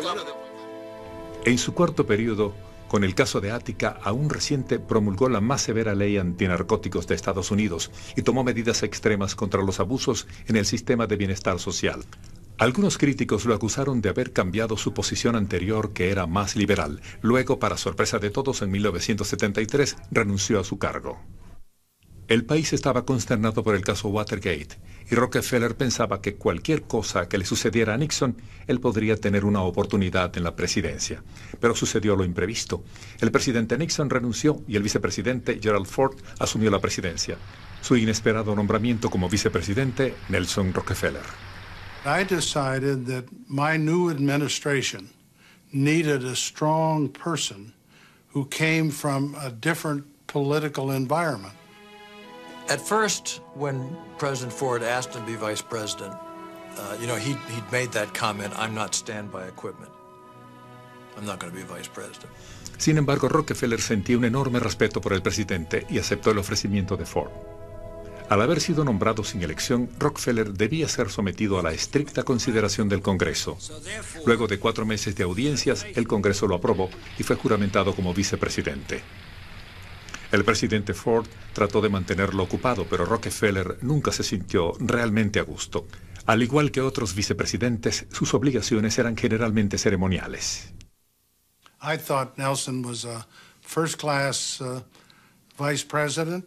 En su cuarto periodo, con el caso de Ática, aún reciente, promulgó la más severa ley antinarcóticos de Estados Unidos y tomó medidas extremas contra los abusos en el sistema de bienestar social. Algunos críticos lo acusaron de haber cambiado su posición anterior, que era más liberal. Luego, para sorpresa de todos, en 1973 renunció a su cargo. El país estaba consternado por el caso Watergate, y Rockefeller pensaba que cualquier cosa que le sucediera a Nixon, él podría tener una oportunidad en la presidencia. Pero sucedió lo imprevisto. El presidente Nixon renunció y el vicepresidente Gerald Ford asumió la presidencia. Su inesperado nombramiento como vicepresidente, Nelson Rockefeller. I decided that my new administration needed a strong person who came from a different political environment. At first, when President Ford asked him to be vice president, he'd made that comment, I'm not standby equipment. I'm not going to be vice president. Sin embargo, Rockefeller sentía un enorme respeto por el presidente y aceptó el ofrecimiento de Ford. Al haber sido nombrado sin elección, Rockefeller debía ser sometido a la estricta consideración del Congreso. Luego de 4 meses de audiencias, el Congreso lo aprobó y fue juramentado como vicepresidente. El presidente Ford trató de mantenerlo ocupado, pero Rockefeller nunca se sintió realmente a gusto. Al igual que otros vicepresidentes, sus obligaciones eran generalmente ceremoniales. I thought Nelson was a first-class vice president.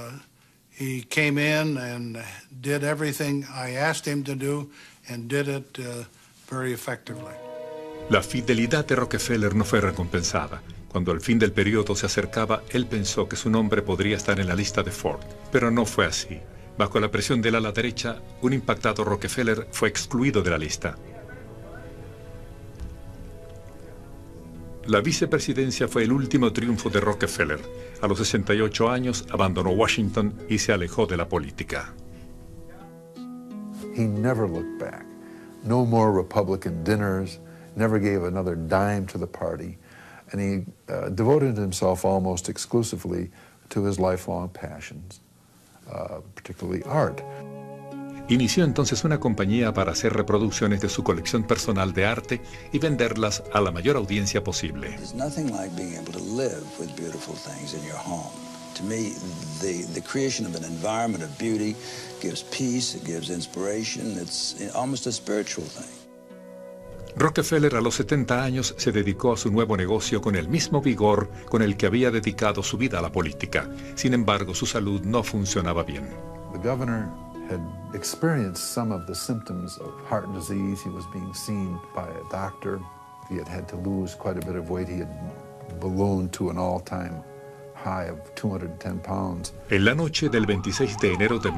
He came in and did everything I asked him to do and did it very effectively. La fidelidad de Rockefeller no fue recompensada. Cuando el fin del periodo se acercaba, él pensó que su nombre podría estar en la lista de Ford, pero no fue así. Bajo la presión del ala derecha, un impactado Rockefeller fue excluido de la lista. La vicepresidencia fue el último triunfo de Rockefeller. A los 68 años abandonó Washington y se alejó de la política. He never looked back. No more Republican dinners, never gave another dime to the party, and he devoted himself almost exclusively to his lifelong passions, particularly art. Inició entonces una compañía para hacer reproducciones de su colección personal de arte y venderlas a la mayor audiencia posible. There's nothing like being able to live with beautiful things in your home. To me, the creation of an environment of beauty gives peace, it gives inspiration, it's almost a spiritual thing. Rockefeller a los 70 años se dedicó a su nuevo negocio con el mismo vigor con el que había dedicado su vida a la política. Sin embargo, su salud no funcionaba bien. The governor had experienced some of the symptoms of heart disease. He was being seen by a doctor. He had to lose quite a bit of weight. He had ballooned to an all-time high of 210 pounds. En la noche del 26 de enero de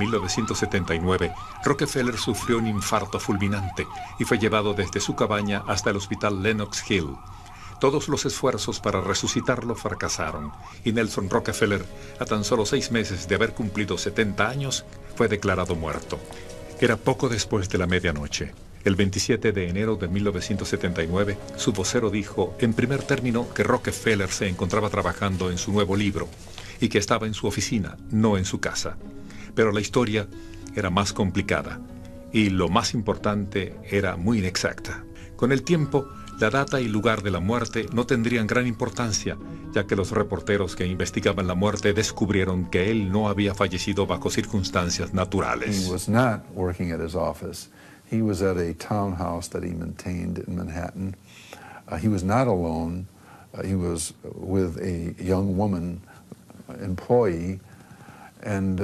1979, Rockefeller sufrió un infarto fulminante y fue llevado desde su cabaña hasta el hospital Lenox Hill. Todos los esfuerzos para resucitarlo fracasaron y Nelson Rockefeller, a tan solo 6 meses de haber cumplido 70 años, fue declarado muerto. Era poco después de la medianoche. El 27 de enero de 1979, su vocero dijo, en primer término, que Rockefeller se encontraba trabajando en su nuevo libro y que estaba en su oficina, no en su casa. Pero la historia era más complicada y, lo más importante, era muy inexacta. Con el tiempo, la data y lugar de la muerte no tendrían gran importancia, ya que los reporteros que investigaban la muerte descubrieron que él no había fallecido bajo circunstancias naturales. He was not working at his office. He was at a townhouse that he maintained in Manhattan. He was not alone. He was with a young woman employee, and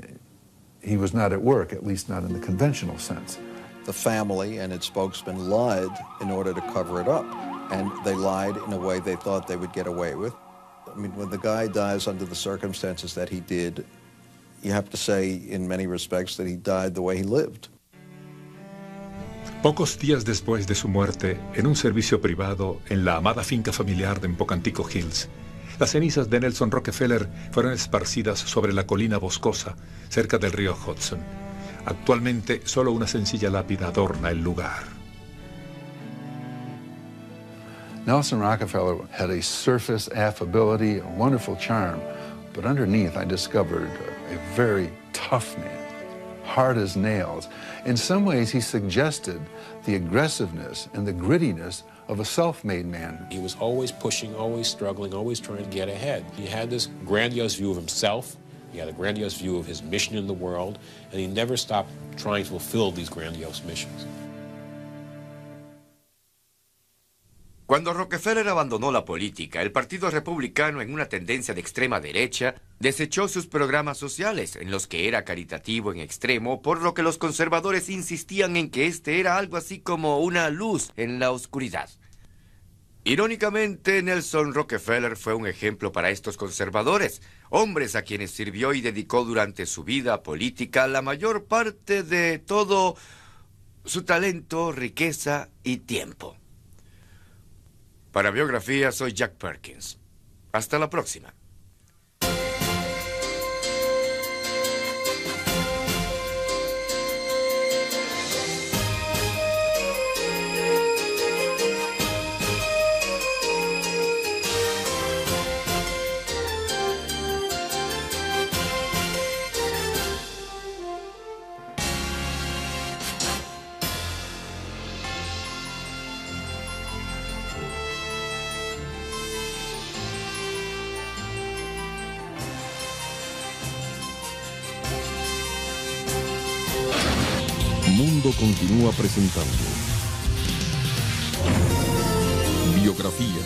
he was not at work, at least not in the conventional sense. The family and its spokesman lied in order to cover it up, and they lied in a way they thought they would get away with. I mean, when the guy dies under the circumstances that he did, you have to say, in many respects, that he died the way he lived. Pocos días después de su muerte, en un servicio privado en la amada finca familiar de Pocantico Hills, las cenizas de Nelson Rockefeller fueron esparcidas sobre la colina boscosa, cerca del río Hudson. Actualmente, solo una sencilla lápida adorna el lugar. Nelson Rockefeller had a surface affability, a wonderful charm, but underneath I discovered a very tough man, hard as nails. In some ways, he suggested the aggressiveness and the grittiness of a self-made man. He was always pushing, always struggling, always trying to get ahead. He had this grandiose view of himself. He had a grandiose view of his mission in the world, and he never stopped trying to fulfill these grandiose missions. Cuando Rockefeller abandonó la política, el Partido Republicano, en una tendencia de extrema derecha, desechó sus programas sociales, en los que era caritativo en extremo, por lo que los conservadores insistían en que este era algo así como una luz en la oscuridad. Irónicamente, Nelson Rockefeller fue un ejemplo para estos conservadores, hombres a quienes sirvió y dedicó durante su vida política la mayor parte de todo su talento, riqueza y tiempo. Para Biografía, soy Jack Perkins. Hasta la próxima. Mundo continúa presentando Biografía.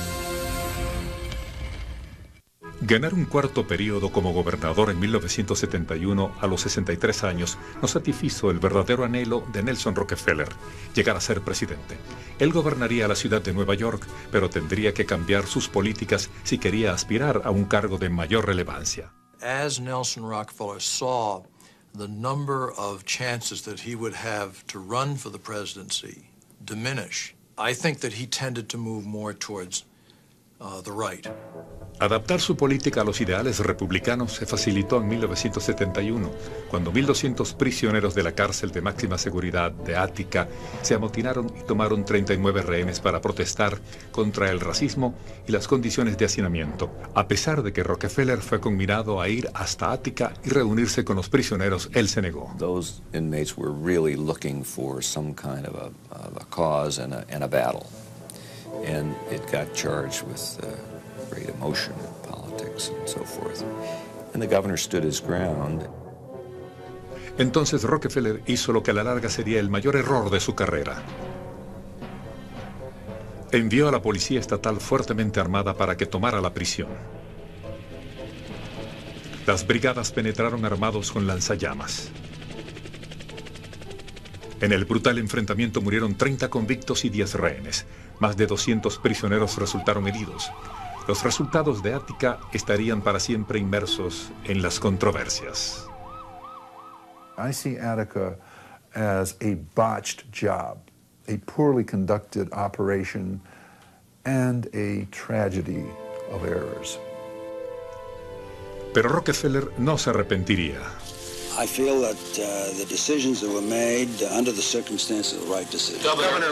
Ganar un cuarto periodo como gobernador en 1971 a los 63 años no satisfizo el verdadero anhelo de Nelson Rockefeller, llegar a ser presidente. Él gobernaría la ciudad de Nueva York, pero tendría que cambiar sus políticas si quería aspirar a un cargo de mayor relevancia. As Nelson Rockefeller saw the number of chances that he would have to run for the presidency diminish, I think that he tended to move more towards the right. Adaptar su política a los ideales republicanos se facilitó en 1971, cuando 1.200 prisioneros de la cárcel de máxima seguridad de Ática se amotinaron y tomaron 39 rehenes para protestar contra el racismo y las condiciones de hacinamiento. A pesar de que Rockefeller fue conminado a ir hasta Ática y reunirse con los prisioneros, él se negó. Those inmates were really looking for some kind of a cause and a battle, and it got charged with great emotion and politics and so forth. And the governor stood his ground. Entonces Rockefeller hizo lo que a la larga sería el mayor error de su carrera. Envió a la policía estatal fuertemente armada para que tomara la prisión. Las brigadas penetraron armados con lanzallamas. En el brutal enfrentamiento murieron 30 convictos y 10 rehenes. Más de 200 prisioneros resultaron heridos. Los resultados de Ática estarían para siempre inmersos en las controversias. I see Attica as a botched job, a poorly conducted operation, and a tragedy of errors. Pero Rockefeller no se arrepentiría. I feel that the decisions that were made under the circumstances are the right decisions.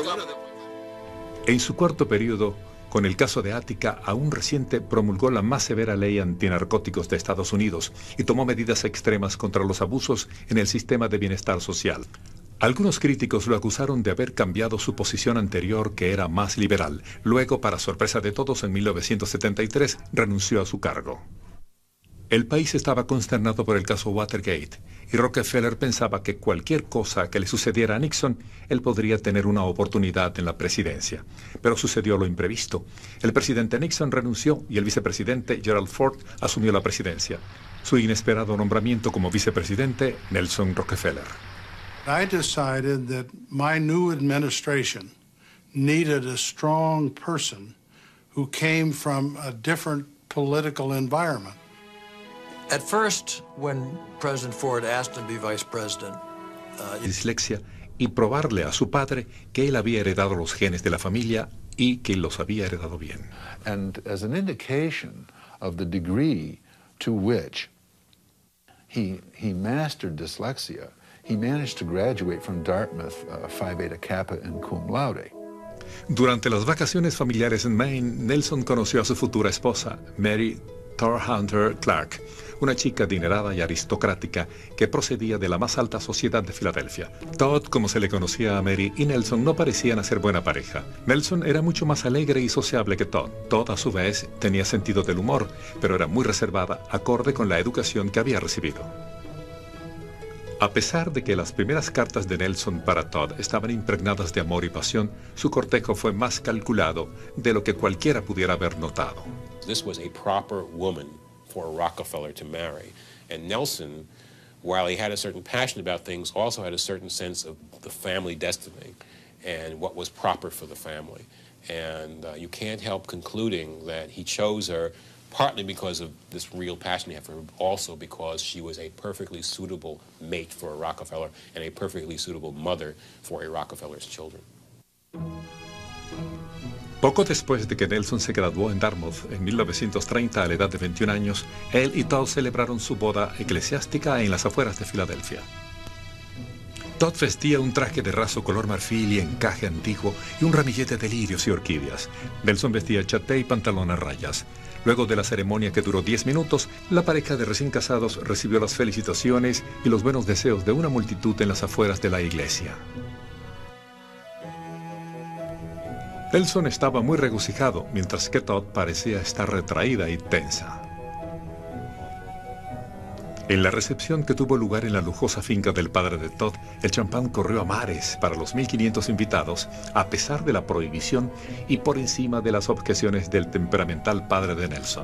En su cuarto periodo, con el caso de Ática, aún reciente, promulgó la más severa ley antinarcóticos de Estados Unidos y tomó medidas extremas contra los abusos en el sistema de bienestar social. Algunos críticos lo acusaron de haber cambiado su posición anterior, que era más liberal. Luego, para sorpresa de todos, en 1973, renunció a su cargo. El país estaba consternado por el caso Watergate, y Rockefeller pensaba que cualquier cosa que le sucediera a Nixon, él podría tener una oportunidad en la presidencia. Pero sucedió lo imprevisto. El presidente Nixon renunció y el vicepresidente Gerald Ford asumió la presidencia. Su inesperado nombramiento como vicepresidente, Nelson Rockefeller. I decided that my new administration needed a strong person who came from a different political environment. At first, when President Ford asked him to be vice president, dislexia y probarle a su padre que él había heredado los genes de la familia y que los había heredado bien. And as an indication of the degree to which he mastered dyslexia, he managed to graduate from Dartmouth Phi Beta Kappa and cum laude. Durante las vacaciones familiares en Maine, Nelson conoció a su futura esposa, Mary Hunter Clark, una chica adinerada y aristocrática que procedía de la más alta sociedad de Filadelfia. Todd, como se le conocía a Mary, y Nelson no parecían ser buena pareja. Nelson era mucho más alegre y sociable que Todd. Todd, a su vez, tenía sentido del humor, pero era muy reservada, acorde con la educación que había recibido. A pesar de que las primeras cartas de Nelson para Todd estaban impregnadas de amor y pasión, su cortejo fue más calculado de lo que cualquiera pudiera haber notado. This was a proper woman for Rockefeller to marry. And Nelson, while he had a certain passion about things, also had a certain sense of the family destiny and what was proper for the family. And you can't help concluding that he chose her partly because of this real passion he had for her, also because she was a perfectly suitable mate for a Rockefeller and a perfectly suitable mother for a Rockefeller's children. Poco después de que Nelson se graduó en Dartmouth en 1930 a la edad de 21 años, él y Todd celebraron su boda eclesiástica en las afueras de Filadelfia. Todd vestía un traje de raso color marfil y encaje antiguo y un ramillete de lirios y orquídeas. Nelson vestía chaté y pantalón a rayas. Luego de la ceremonia, que duró 10 minutos, la pareja de recién casados recibió las felicitaciones y los buenos deseos de una multitud en las afueras de la iglesia. Nelson estaba muy regocijado, mientras que Todd parecía estar retraída y tensa. En la recepción que tuvo lugar en la lujosa finca del padre de Todd, el champán corrió a mares para los 1.500 invitados, a pesar de la prohibición y por encima de las objeciones del temperamental padre de Nelson.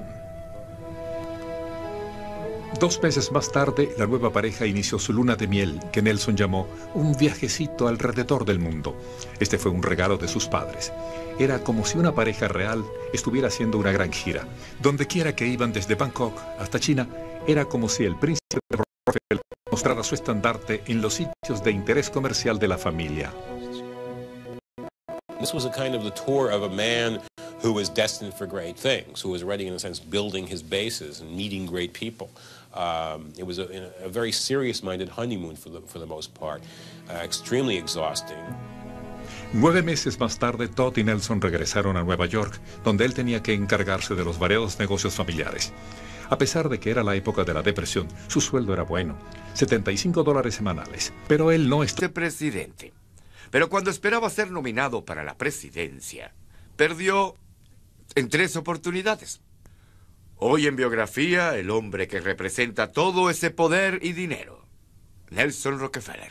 2 meses más tarde, la nueva pareja inició su luna de miel, que Nelson llamó un viajecito alrededor del mundo. Este fue un regalo de sus padres. Era como si una pareja real estuviera haciendo una gran gira. Donde quiera que iban, desde Bangkok hasta China, era como si el príncipe de Rockefeller mostrara su estandarte en los sitios de interés comercial de la familia. This was a kind of the tour of a man who was destined for great things, who was already, in a sense, building his bases and meeting great people. It was a very serious-minded honeymoon for the most part, extremely exhausting. 9 meses más tarde, Todd y Nelson regresaron a Nueva York, donde él tenía que encargarse de los variados negocios familiares. A pesar de que era la época de la depresión, su sueldo era bueno, $75 semanales, pero él no estaba presidente. Pero cuando esperaba ser nominado para la presidencia, perdió en 3 oportunidades. Hoy en biografía, el hombre que representa todo ese poder y dinero, Nelson Rockefeller.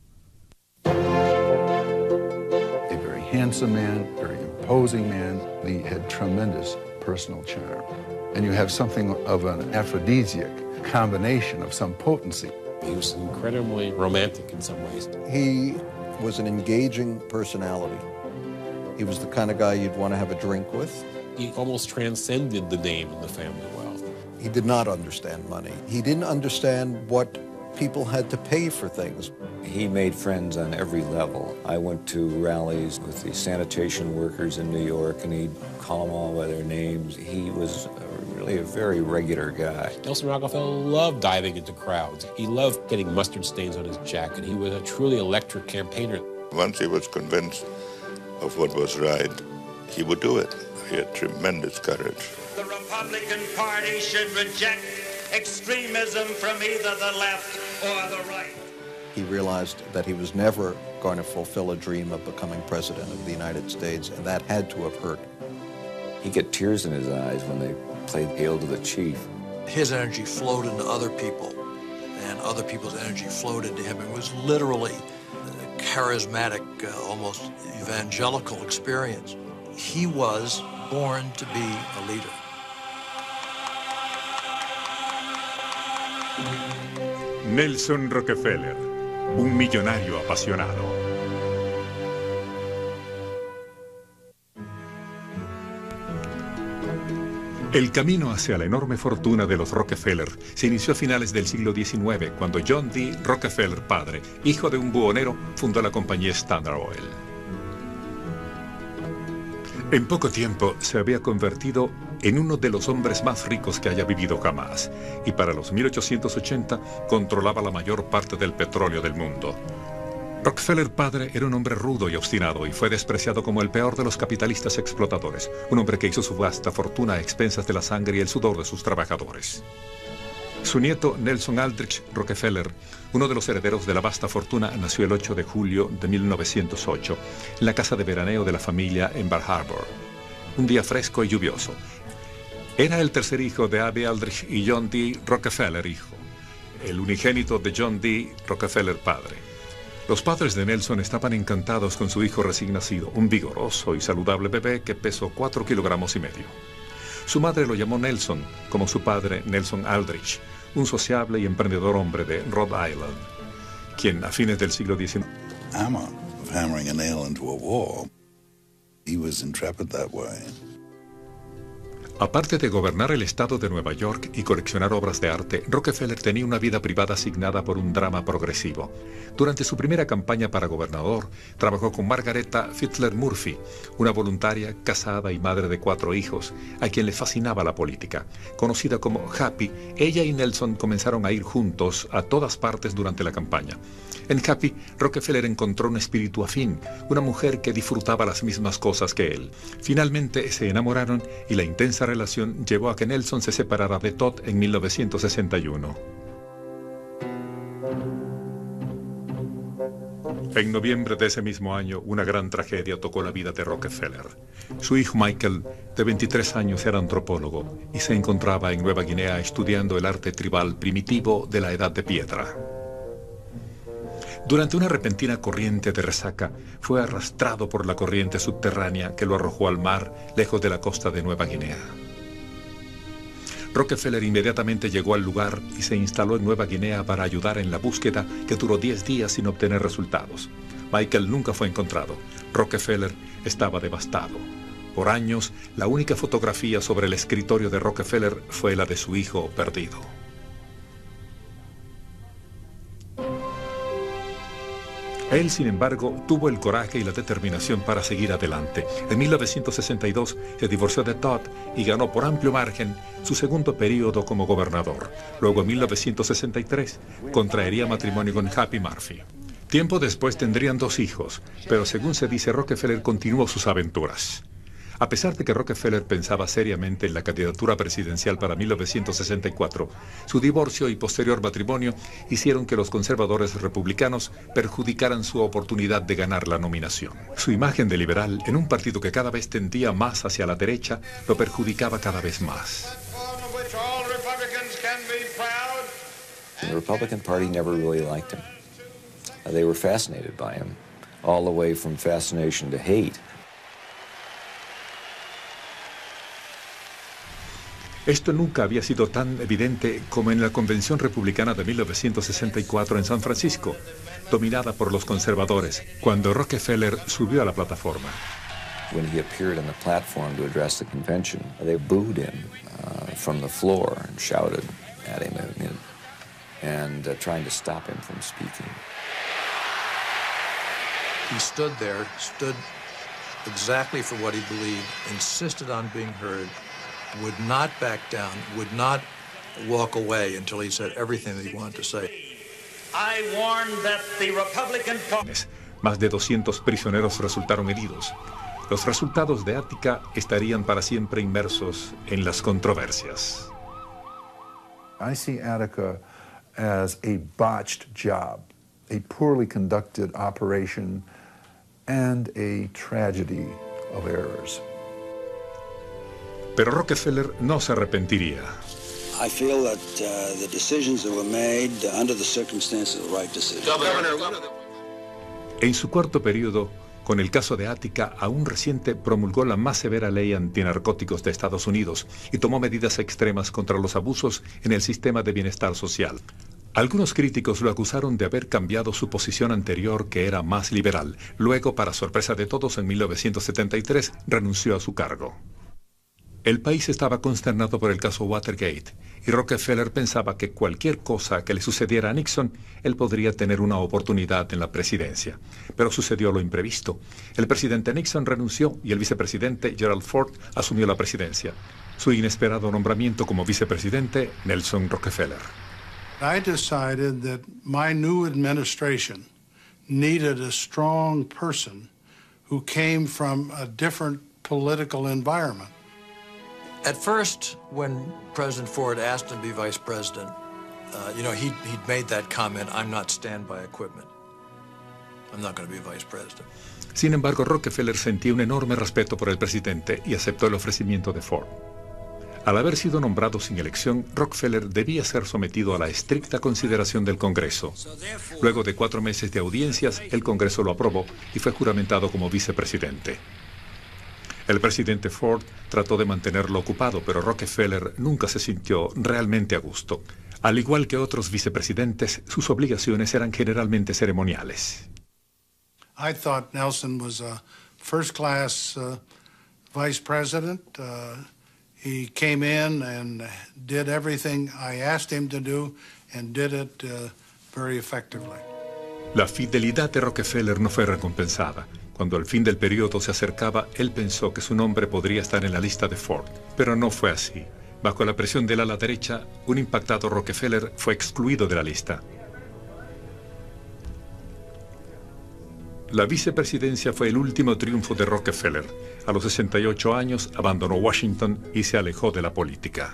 Handsome man, very imposing man. He had tremendous personal charm. And you have something of an aphrodisiac combination of some potency. He was incredibly romantic in some ways. He was an engaging personality. He was the kind of guy you'd want to have a drink with. He almost transcended the name and the family wealth. He did not understand money. He didn't understand what people had to pay for things. He made friends on every level. I went to rallies with the sanitation workers in New York, and he'd call them all by their names. He was really a very regular guy. Nelson Rockefeller loved diving into crowds. He loved getting mustard stains on his jacket. He was a truly electric campaigner. Once he was convinced of what was right, he would do it. He had tremendous courage. The Republican Party should reject extremism from either the left or the right. He realized that he was never going to fulfill a dream of becoming president of the United States, and that had to have hurt. He'd get tears in his eyes when they played Hail to the Chief. His energy flowed into other people, and other people's energy flowed into him. It was literally a charismatic, almost evangelical experience. He was born to be a leader. Nelson Rockefeller, un millonario apasionado. El camino hacia la enorme fortuna de los Rockefeller se inició a finales del siglo XIX, cuando John D. Rockefeller padre, hijo de un buhonero, fundó la compañía Standard Oil. En poco tiempo se había convertido en uno de los hombres más ricos que haya vivido jamás, y para los 1880 controlaba la mayor parte del petróleo del mundo. Rockefeller padre era un hombre rudo y obstinado y fue despreciado como el peor de los capitalistas explotadores, un hombre que hizo su vasta fortuna a expensas de la sangre y el sudor de sus trabajadores. Su nieto Nelson Aldrich Rockefeller, uno de los herederos de la vasta fortuna, nació el 8 de julio de 1908 en la casa de veraneo de la familia en Bar Harbor, un día fresco y lluvioso. Era el tercer hijo de Abby Aldrich y John D. Rockefeller hijo, el unigénito de John D. Rockefeller padre. Los padres de Nelson estaban encantados con su hijo recién nacido, un vigoroso y saludable bebé que pesó 4,5 kilogramos. Su madre lo llamó Nelson, como su padre Nelson Aldrich, un sociable y emprendedor hombre de Rhode Island, quien a fines del siglo XIX... Hammer of hammering a nail into a wall. He was intrepid that way. Aparte de gobernar el estado de Nueva York y coleccionar obras de arte, Rockefeller tenía una vida privada asignada por un drama progresivo. Durante su primera campaña para gobernador, trabajó con Margaretta Fitzler Murphy, una voluntaria, casada y madre de 4 hijos, a quien le fascinaba la política. Conocida como Happy, ella y Nelson comenzaron a ir juntos a todas partes durante la campaña. En Happy, Rockefeller encontró un espíritu afín, una mujer que disfrutaba las mismas cosas que él. Finalmente se enamoraron y la intensa relación llevó a que Nelson se separara de Todd en 1961. En noviembre de ese mismo año, una gran tragedia tocó la vida de Rockefeller. Su hijo Michael, de 23 años, era antropólogo y se encontraba en Nueva Guinea estudiando el arte tribal primitivo de la Edad de Piedra. Durante una repentina corriente de resaca, fue arrastrado por la corriente subterránea que lo arrojó al mar lejos de la costa de Nueva Guinea. Rockefeller inmediatamente llegó al lugar y se instaló en Nueva Guinea para ayudar en la búsqueda que duró 10 días sin obtener resultados. Michael nunca fue encontrado. Rockefeller estaba devastado. Por años, la única fotografía sobre el escritorio de Rockefeller fue la de su hijo perdido. Él, sin embargo, tuvo el coraje y la determinación para seguir adelante. En 1962 se divorció de Todd y ganó por amplio margen su segundo periodo como gobernador. Luego, en 1963, contraería matrimonio con Happy Murphy. Tiempo después tendrían 2 hijos, pero según se dice, Rockefeller continuó sus aventuras. A pesar de que Rockefeller pensaba seriamente en la candidatura presidencial para 1964, su divorcio y posterior matrimonio hicieron que los conservadores republicanos perjudicaran su oportunidad de ganar la nominación. Su imagen de liberal en un partido que cada vez tendía más hacia la derecha lo perjudicaba cada vez más. The Republican Party never really liked him. They were fascinated by him, all the way from fascination to hate. Esto nunca había sido tan evidente como en la Convención Republicana de 1964 en San Francisco, dominada por los conservadores, cuando Rockefeller subió a la plataforma. When he appeared on the platform to address the convention, they booed him from the floor and shouted at him and trying to stop him from speaking. He stood there, stood exactly for what he believed, insisted on being heard, would not back down, would not walk away until he said everything that he wanted to say. I warned that the Republican Party... Más de 200 prisioneros resultaron heridos. Los resultados de Attica estarían para siempre inmersos en las controversias. I see Attica as a botched job, a poorly conducted operation, and a tragedy of errors. Pero Rockefeller no se arrepentiría. I feel that the decisions that were made under the circumstances are the right decisions. En su cuarto periodo, con el caso de Attica, aún reciente, promulgó la más severa ley antinarcóticos de Estados Unidos y tomó medidas extremas contra los abusos en el sistema de bienestar social. Algunos críticos lo acusaron de haber cambiado su posición anterior, que era más liberal. Luego, para sorpresa de todos, en 1973 renunció a su cargo. El país estaba consternado por el caso Watergate, y Rockefeller pensaba que cualquier cosa que le sucediera a Nixon, él podría tener una oportunidad en la presidencia. Pero sucedió lo imprevisto. El presidente Nixon renunció y el vicepresidente Gerald Ford asumió la presidencia. Su inesperado nombramiento como vicepresidente, Nelson Rockefeller. I decided that my new administration needed a strong person who came from a different political environment. At first, when President Ford asked him to be vice president, he'd made that comment, I'm not standby equipment. I'm not going to be vice president. Sin embargo, Rockefeller sentía un enorme respeto por el presidente y aceptó el ofrecimiento de Ford. Al haber sido nombrado sin elección, Rockefeller debía ser sometido a la estricta consideración del Congreso. Luego de 4 meses de audiencias, el Congreso lo aprobó y fue juramentado como vicepresidente. El presidente Ford trató de mantenerlo ocupado, pero Rockefeller nunca se sintió realmente a gusto. Al igual que otros vicepresidentes, sus obligaciones eran generalmente ceremoniales. I thought Nelson was a first-class vice president. He came in and did everything I asked him to do and did it very effectively. La fidelidad de Rockefeller no fue recompensada. Cuando el fin del periodo se acercaba, él pensó que su nombre podría estar en la lista de Ford, pero no fue así. Bajo la presión del ala derecha, un impactado Rockefeller fue excluido de la lista. La vicepresidencia fue el último triunfo de Rockefeller. A los 68 años abandonó Washington y se alejó de la política.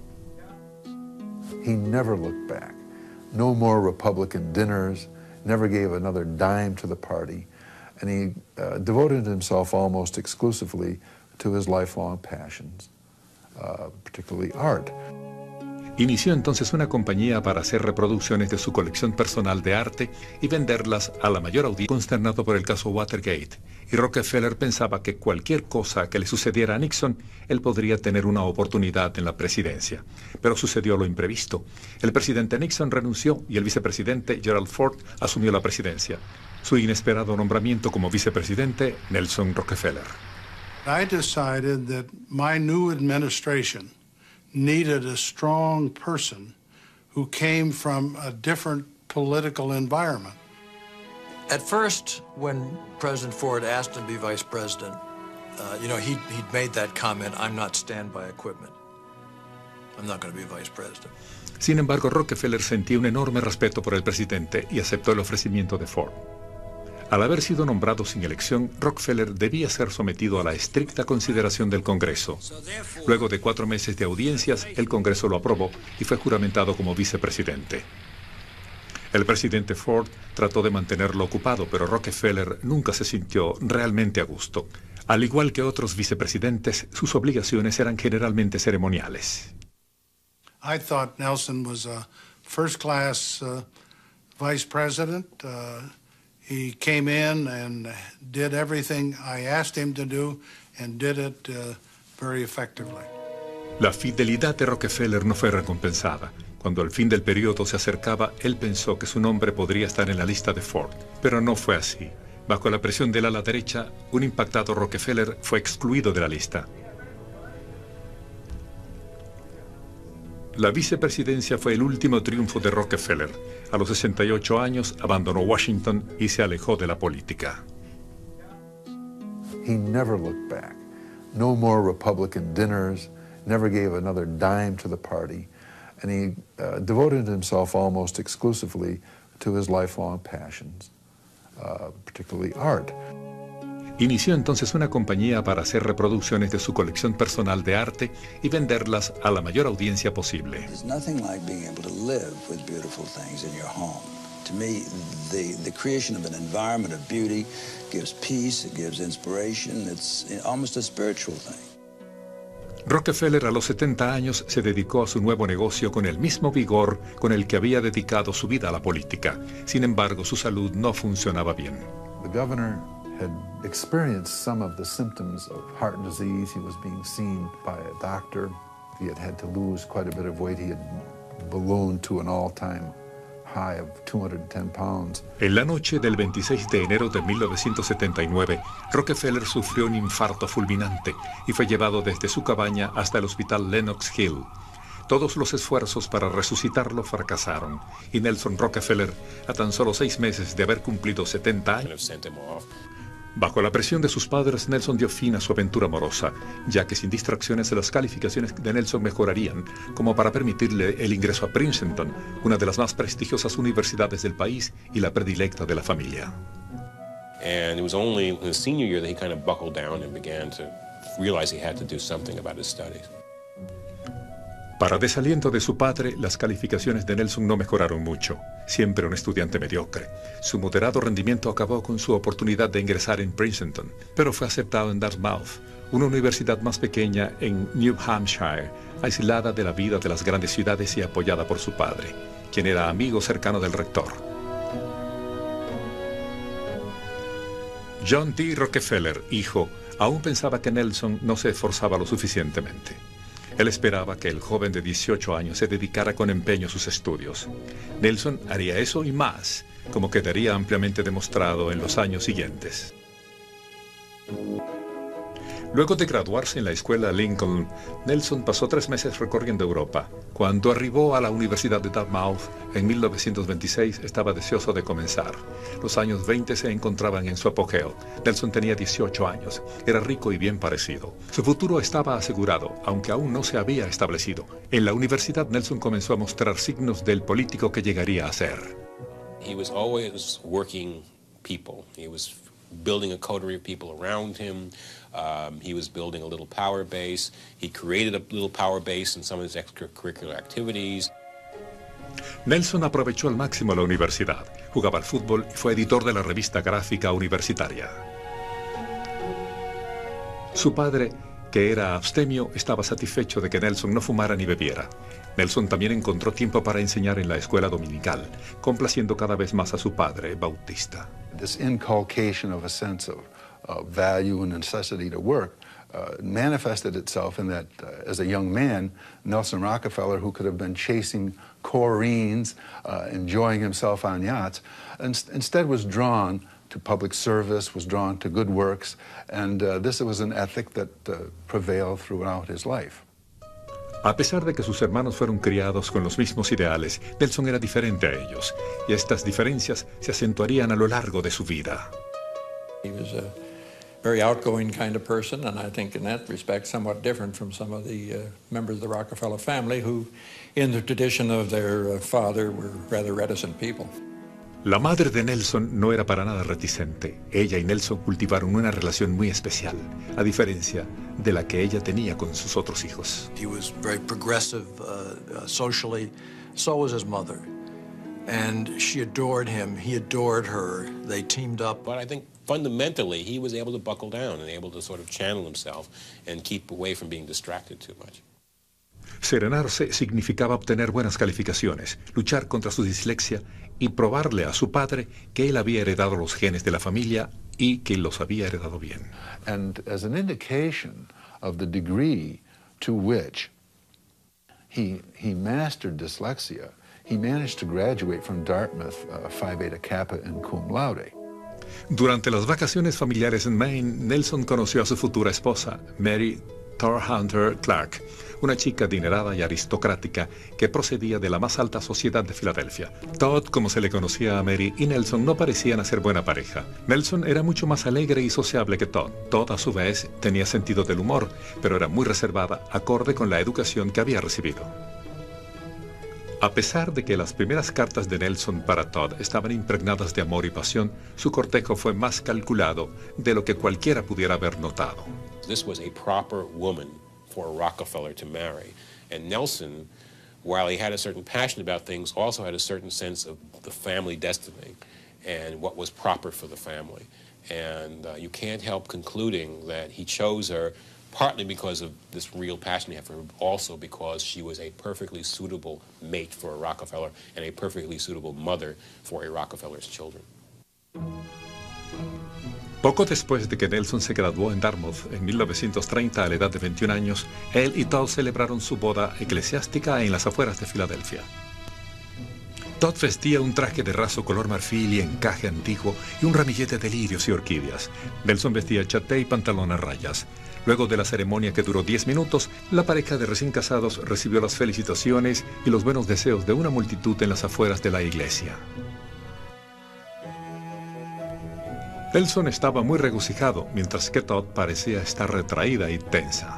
He never looked back. No more Republican dinners, never gave another dime to the party. And he devoted himself almost exclusively to his lifelong passions, particularly art. Inició entonces una compañía para hacer reproducciones de su colección personal de arte y venderlas a la mayor audiencia, consternado por el caso Watergate. Y Rockefeller pensaba que cualquier cosa que le sucediera a Nixon, él podría tener una oportunidad en la presidencia. Pero sucedió lo imprevisto. El presidente Nixon renunció y el vicepresidente Gerald Ford asumió la presidencia. Su inesperado nombramiento como vicepresidente, Nelson Rockefeller. I decided that my new administration needed a strong person who came from a different political environment. At first, when President Ford asked him to be vice president, you know, he'd made that comment, "I'm not standby equipment. I'm not going to be vice president." Sin embargo, Rockefeller sentía un enorme respeto por el presidente y aceptó el ofrecimiento de Ford. Al haber sido nombrado sin elección, Rockefeller debía ser sometido a la estricta consideración del Congreso. Luego de 4 meses de audiencias, el Congreso lo aprobó y fue juramentado como vicepresidente. El presidente Ford trató de mantenerlo ocupado, pero Rockefeller nunca se sintió realmente a gusto. Al igual que otros vicepresidentes, sus obligaciones eran generalmente ceremoniales. I thought Nelson was a first-class vice president. He came in and did everything I asked him to do and did it very effectively. La fidelidad de Rockefeller no fue recompensada. Cuando el fin del periodo se acercaba, él pensó que su nombre podría estar en la lista de Ford, pero no fue así. Bajo la presión del ala derecha, un impactado Rockefeller fue excluido de la lista. La vicepresidencia fue el último triunfo de Rockefeller. A los 68 años abandonó Washington y se alejó de la política. He never looked back. No more Republican dinners, never gave another dime to the party, and he devoted himself almost exclusively to his lifelong passions, particularly art. Inició entonces una compañía para hacer reproducciones de su colección personal de arte y venderlas a la mayor audiencia posible. There's nothing like being able to live with beautiful things in your home. To me, the creation of an environment of beauty gives peace, it gives inspiration, it's almost a spiritual thing. Rockefeller a los 70 años se dedicó a su nuevo negocio con el mismo vigor con el que había dedicado su vida a la política. Sin embargo, su salud no funcionaba bien. The governor had experienced some of the symptoms of heart disease. He was being seen by a doctor. He had to lose quite a bit of weight. He had ballooned to an all-time high of 210 pounds. En la noche del 26 de enero de 1979, Rockefeller sufrió un infarto fulminante y fue llevado desde su cabaña hasta el hospital Lenox Hill. Todos los esfuerzos para resucitarlo fracasaron, y Nelson Rockefeller, a tan solo 6 meses de haber cumplido 70 años, bajo la presión de sus padres, Nelson dio fin a su aventura amorosa, ya que sin distracciones las calificaciones de Nelson mejorarían como para permitirle el ingreso a Princeton, una de las más prestigiosas universidades del país y la predilecta de la familia. And it was only in his senior year that he kind of buckled down and began to realize he had to do something about his studies. Para desaliento de su padre, las calificaciones de Nelson no mejoraron mucho. Siempre un estudiante mediocre. Su moderado rendimiento acabó con su oportunidad de ingresar en Princeton, pero fue aceptado en Dartmouth, una universidad más pequeña en New Hampshire, aislada de la vida de las grandes ciudades y apoyada por su padre, quien era amigo cercano del rector. John D. Rockefeller, hijo, aún pensaba que Nelson no se esforzaba lo suficientemente. Él esperaba que el joven de 18 años se dedicara con empeño a sus estudios. Nelson haría eso y más, como quedaría ampliamente demostrado en los años siguientes. Luego de graduarse en la escuela Lincoln, Nelson pasó 3 meses recorriendo Europa. Cuando arribó a la Universidad de Dartmouth en 1926, estaba deseoso de comenzar. Los años 20 se encontraban en su apogeo. Nelson tenía 18 años, era rico y bien parecido. Su futuro estaba asegurado, aunque aún no se había establecido. En la universidad, Nelson comenzó a mostrar signos del político que llegaría a ser. He was always working people. He was building a coterie of people around him. He was building a little power base. He created a little power base in some of his extracurricular activities. Nelson aprovechó al máximo la universidad. Jugaba al fútbol y fue editor de la revista gráfica universitaria. Su padre, que era abstemio, estaba satisfecho de que Nelson no fumara ni bebiera. Nelson también encontró tiempo para enseñar en la escuela dominical, complaciendo cada vez más a su padre, Bautista. This inculcation of a sense of value and necessity to work manifested itself in that as a young man, Nelson Rockefeller, who could have been chasing Coreens, enjoying himself on yachts, instead was drawn to public service, was drawn to good works, and this was an ethic that prevailed throughout his life. A pesar de que sus hermanos fueron criados con los mismos ideales, Nelson era diferente a ellos, y estas diferencias se acentuarían a lo largo de su vida. He was a very outgoing kind of person, and I think in that respect somewhat different from some of the members of the Rockefeller family who, in the tradition of their father, were rather reticent people. La madre de Nelson no era para nada reticente. Ella y Nelson cultivaron una relación muy especial, a diferencia de la que ella tenía con sus otros hijos. He was very progressive socially. So was his mother. And she adored him. He adored her. They teamed up. But I think fundamentally he was able to buckle down and able to sort of channel himself and keep away from being distracted too much. Serenarse significaba obtener buenas calificaciones, luchar contra su dislexia y probarle a su padre que él había heredado los genes de la familia y que los había heredado bien. And as an indication of the degree to which he mastered dyslexia, he managed to graduate from Dartmouth Phi Beta Kappa and cum laude. Durante las vacaciones familiares en Maine, Nelson conoció a su futura esposa, Mary Hunter Clark, una chica adinerada y aristocrática que procedía de la más alta sociedad de Filadelfia. Todd, como se le conocía a Mary, y Nelson no parecían hacer buena pareja. Nelson era mucho más alegre y sociable que Todd. Todd, a su vez, tenía sentido del humor, pero era muy reservada, acorde con la educación que había recibido. A pesar de que las primeras cartas de Nelson para Todd estaban impregnadas de amor y pasión, su cortejo fue más calculado de lo que cualquiera pudiera haber notado. This was a proper woman for a Rockefeller to marry. And Nelson, while he had a certain passion about things, also had a certain sense of the family destiny and what was proper for the family. And you can't help concluding that he chose her partly because of this real passion he had for her, but also because she was a perfectly suitable mate for a Rockefeller and a perfectly suitable mother for a Rockefeller's children. Poco después de que Nelson se graduó en Dartmouth en 1930 a la edad de 21 años, él y Todd celebraron su boda eclesiástica en las afueras de Filadelfia. Todd vestía un traje de raso color marfil y encaje antiguo y un ramillete de lirios y orquídeas. Nelson vestía chaté y pantalón a rayas. Luego de la ceremonia que duró 10 minutos, la pareja de recién casados recibió las felicitaciones y los buenos deseos de una multitud en las afueras de la iglesia. Nelson estaba muy regocijado, mientras que Todd parecía estar retraída y tensa.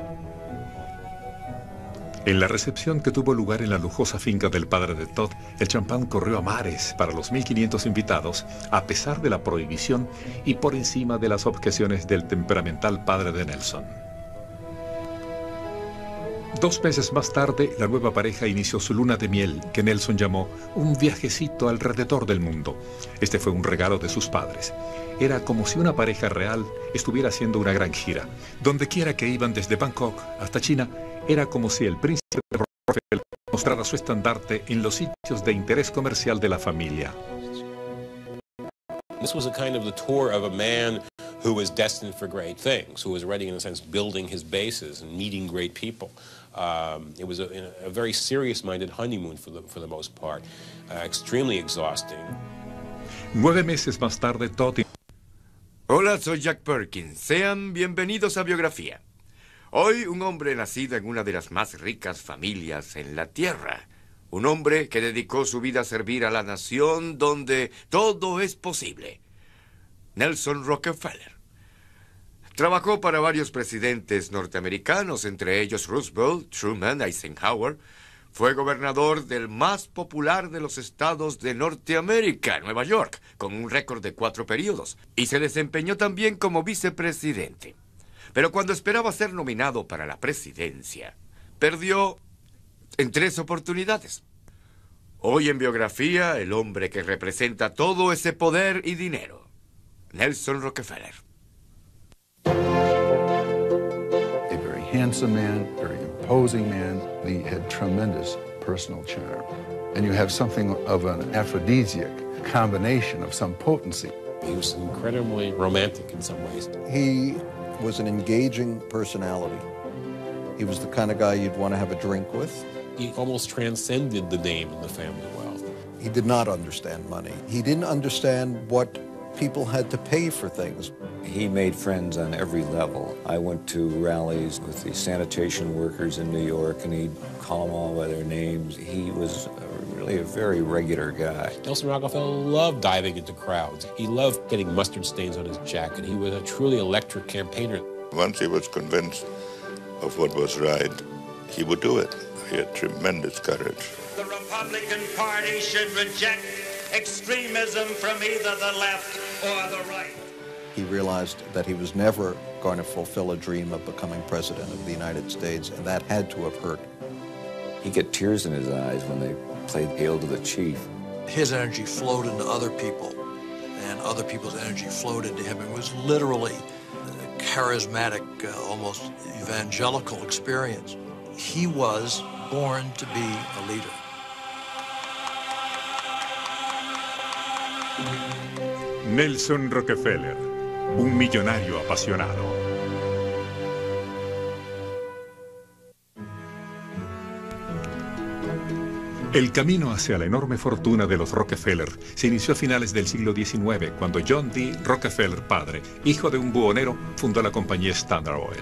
En la recepción que tuvo lugar en la lujosa finca del padre de Todd, el champán corrió a mares para los 1.500 invitados, a pesar de la prohibición y por encima de las objeciones del temperamental padre de Nelson. 2 meses más tarde, la nueva pareja inició su luna de miel, que Nelson llamó un viajecito alrededor del mundo. Este fue un regalo de sus padres. Era como si una pareja real estuviera haciendo una gran gira. Donde quiera que iban, desde Bangkok hasta China, era como si el príncipe de Rockefeller mostrara su estandarte en los sitios de interés comercial de la familia. This was a kind of the tour of a man who was destined for great things, who was already, in a sense, building his bases and meeting great people. It was a very serious-minded honeymoon for the most part, extremely exhausting. 9 meses más tarde, Todd... Hola, soy Jack Perkins. Sean bienvenidos a Biografía. Hoy, un hombre nacido en una de las más ricas familias en la Tierra. Un hombre que dedicó su vida a servir a la nación donde todo es posible. Nelson Rockefeller. Trabajó para varios presidentes norteamericanos, entre ellos Roosevelt, Truman, Eisenhower. Fue gobernador del más popular de los estados de Norteamérica, Nueva York, con un récord de 4 periodos. Y se desempeñó también como vicepresidente. Pero cuando esperaba ser nominado para la presidencia, perdió en 3 oportunidades. Hoy en Biografía, el hombre que representa todo ese poder y dinero, Nelson Rockefeller. A very handsome man, very imposing man. He had tremendous personal charm. And you have something of an aphrodisiac combination of some potency. He was incredibly romantic in some ways. He was an engaging personality. He was the kind of guy you'd want to have a drink with. He almost transcended the name and the family wealth. He did not understand money. He didn't understand what people had to pay for things. He made friends on every level. I went to rallies with the sanitation workers in New York, and he'd call them all by their names. He was really a very regular guy. Nelson Rockefeller loved diving into crowds. He loved getting mustard stains on his jacket. He was a truly electric campaigner. Once he was convinced of what was right, he would do it. He had tremendous courage. The Republican Party should reject extremism from either the left or the right. He realized that he was never going to fulfill a dream of becoming president of the United States, and that had to have hurt. He'd get tears in his eyes when they played Hail to the Chief. His energy flowed into other people, and other people's energy flowed into him. It was literally a charismatic, almost evangelical experience. He was born to be a leader. Nelson Rockefeller, un millonario apasionado. El camino hacia la enorme fortuna de los Rockefeller se inició a finales del siglo XIX, cuando John D. Rockefeller padre, hijo de un buhonero, fundó la compañía Standard Oil.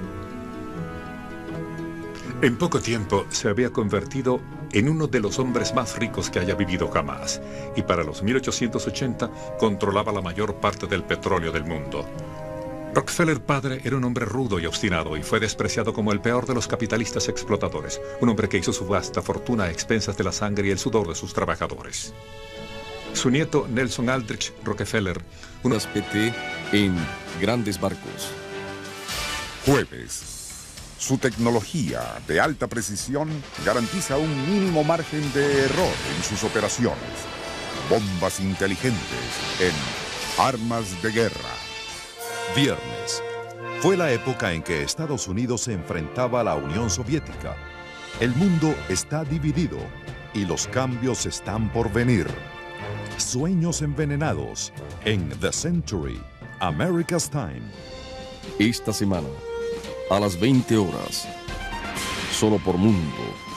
En poco tiempo se había convertido en uno de los hombres más ricos que haya vivido jamás, y para los 1880 controlaba la mayor parte del petróleo del mundo. Rockefeller padre era un hombre rudo y obstinado y fue despreciado como el peor de los capitalistas explotadores, un hombre que hizo su vasta fortuna a expensas de la sangre y el sudor de sus trabajadores. Su nieto Nelson Aldrich Rockefeller, unas PT en Grandes Barcos. Jueves. Su tecnología de alta precisión garantiza un mínimo margen de error en sus operaciones. Bombas inteligentes en Armas de Guerra. Viernes. Fue la época en que Estados Unidos se enfrentaba a la Unión Soviética. El mundo está dividido y los cambios están por venir. Sueños envenenados en The Century, America's Time. Esta semana, a las 20 horas, solo por Mundo.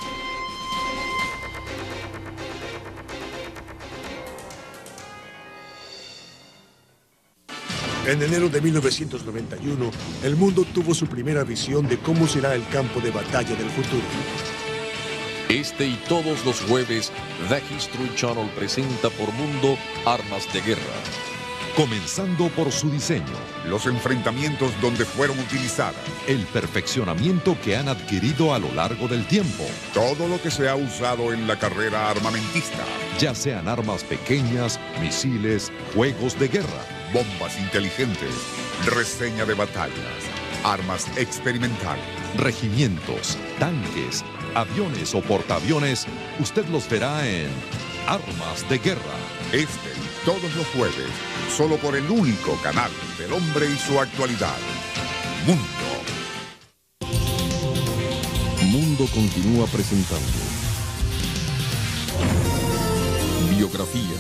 En enero de 1991, el mundo tuvo su primera visión de cómo será el campo de batalla del futuro. Este y todos los jueves, The History Channel presenta por Mundo Armas de Guerra. Comenzando por su diseño, los enfrentamientos donde fueron utilizadas, el perfeccionamiento que han adquirido a lo largo del tiempo, todo lo que se ha usado en la carrera armamentista, ya sean armas pequeñas, misiles, juegos de guerra, bombas inteligentes, reseña de batallas, armas experimentales, regimientos, tanques, aviones o portaaviones, usted los verá en Armas de Guerra. Este y todos los jueves, solo por el único canal del hombre y su actualidad. Mundo. Mundo continúa presentando Biografía.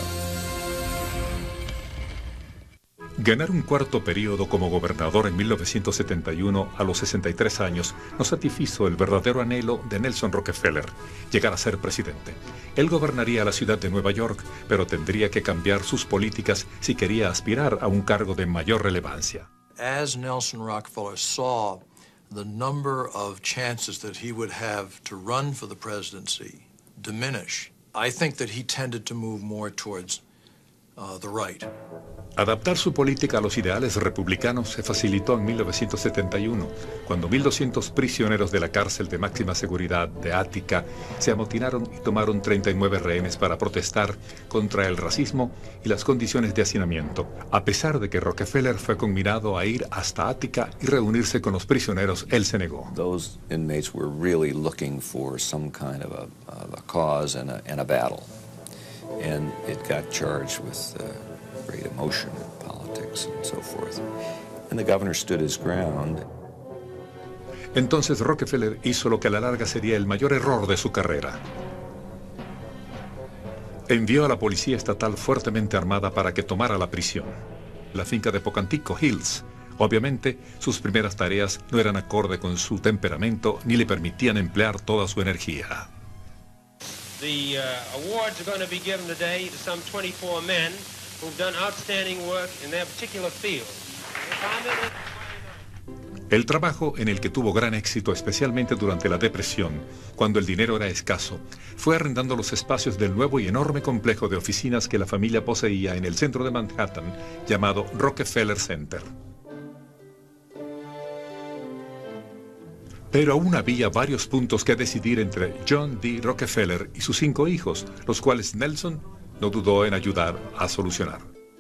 Ganar un cuarto periodo como gobernador en 1971 a los 63 años no satisfizo el verdadero anhelo de Nelson Rockefeller, llegar a ser presidente. Él gobernaría la ciudad de Nueva York, pero tendría que cambiar sus políticas si quería aspirar a un cargo de mayor relevancia. As Nelson Rockefeller saw the number of chances that he would have to run for the presidency diminish, I think that he tended to move more towards the right. Adaptar su política a los ideales republicanos se facilitó en 1971, cuando 1.200 prisioneros de la cárcel de máxima seguridad de Ática se amotinaron y tomaron 39 rehenes para protestar contra el racismo y las condiciones de hacinamiento, a pesar de que Rockefeller fue conminado a ir hasta Ática y reunirse con los prisioneros. Él se negó. Those inmates were really looking for some kind of a cause and a battle, and it got charged with great emotion in politics and so forth. And the governor stood his ground. Entonces Rockefeller hizo lo que a la larga sería el mayor error de su carrera. Envió a la policía estatal fuertemente armada para que tomara la prisión, la finca de Pocantico Hills. Obviamente, sus primeras tareas no eran acorde con su temperamento ni le permitían emplear toda su energía. The awards are going to be given today to some 24 men who've done outstanding work in their particular field. El trabajo en el que tuvo gran éxito, especialmente durante la Depresión, cuando el dinero era escaso, fue arrendando los espacios del nuevo y enorme complejo de oficinas que la familia poseía en el centro de Manhattan, llamado Rockefeller Center. Pero aún había varios puntos que decidir entre John D. Rockefeller y sus 5 hijos, los cuales Nelson no dudó en ayudar a solucionar.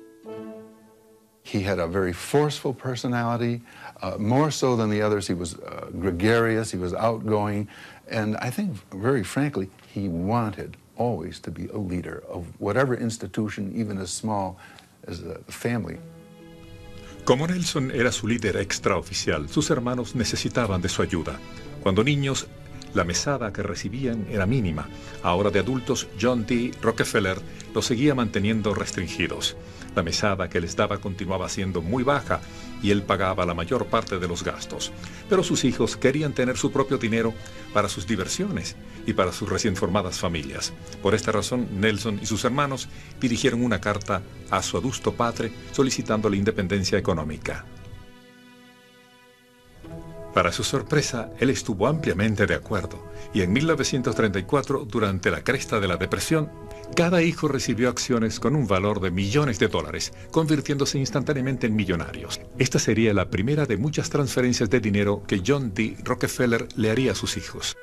He had a very forceful personality, more so than the others. He was gregarious, he was outgoing, and I think, very frankly, he wanted always to be a leader of whatever institution, even as small as the family. Como Nelson era su líder extraoficial, sus hermanos necesitaban de su ayuda. Cuando niños, la mesada que recibían era mínima. Ahora de adultos, John D. Rockefeller los seguía manteniendo restringidos. La mesada que les daba continuaba siendo muy baja y él pagaba la mayor parte de los gastos. Pero sus hijos querían tener su propio dinero para sus diversiones y para sus recién formadas familias. Por esta razón, Nelson y sus hermanos dirigieron una carta a su adusto padre solicitando la independencia económica. Para su sorpresa, él estuvo ampliamente de acuerdo, y en 1934, durante la cresta de la Depresión, cada hijo recibió acciones con un valor de millones de dólares, convirtiéndose instantáneamente en millonarios. Esta sería la primera de muchas transferencias de dinero que John D. Rockefeller le haría a sus hijos.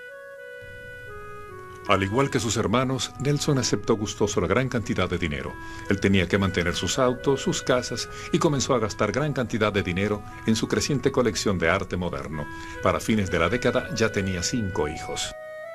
Al igual que sus hermanos, Nelson aceptó gustoso la gran cantidad de dinero. Él tenía que mantener sus autos, sus casas, y comenzó a gastar gran cantidad de dinero en su creciente colección de arte moderno. Para fines de la década ya tenía 5 hijos.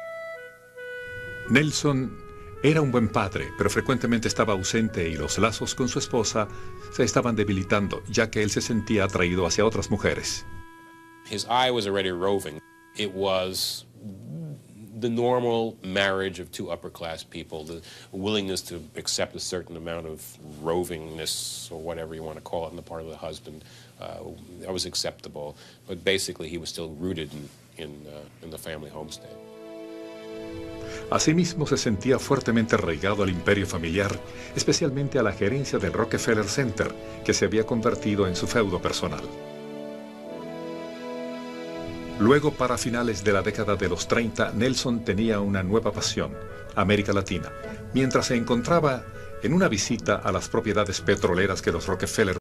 Nelson era un buen padre, pero frecuentemente estaba ausente y los lazos con su esposa se estaban debilitando, ya que él se sentía atraído hacia otras mujeres. His eye was already roving. It was the normal marriage of 2 upper-class people, the willingness to accept a certain amount of rovingness, or whatever you want to call it, on the part of the husband. That was acceptable, but basically he was still rooted in the family homestead. Asimismo, se sentía fuertemente arraigado al imperio familiar, especialmente a la gerencia del Rockefeller Center, que se había convertido en su feudo personal. Luego, para finales de la década de los 30, Nelson tenía una nueva pasión, América Latina. Mientras se encontraba en una visita a las propiedades petroleras que los Rockefeller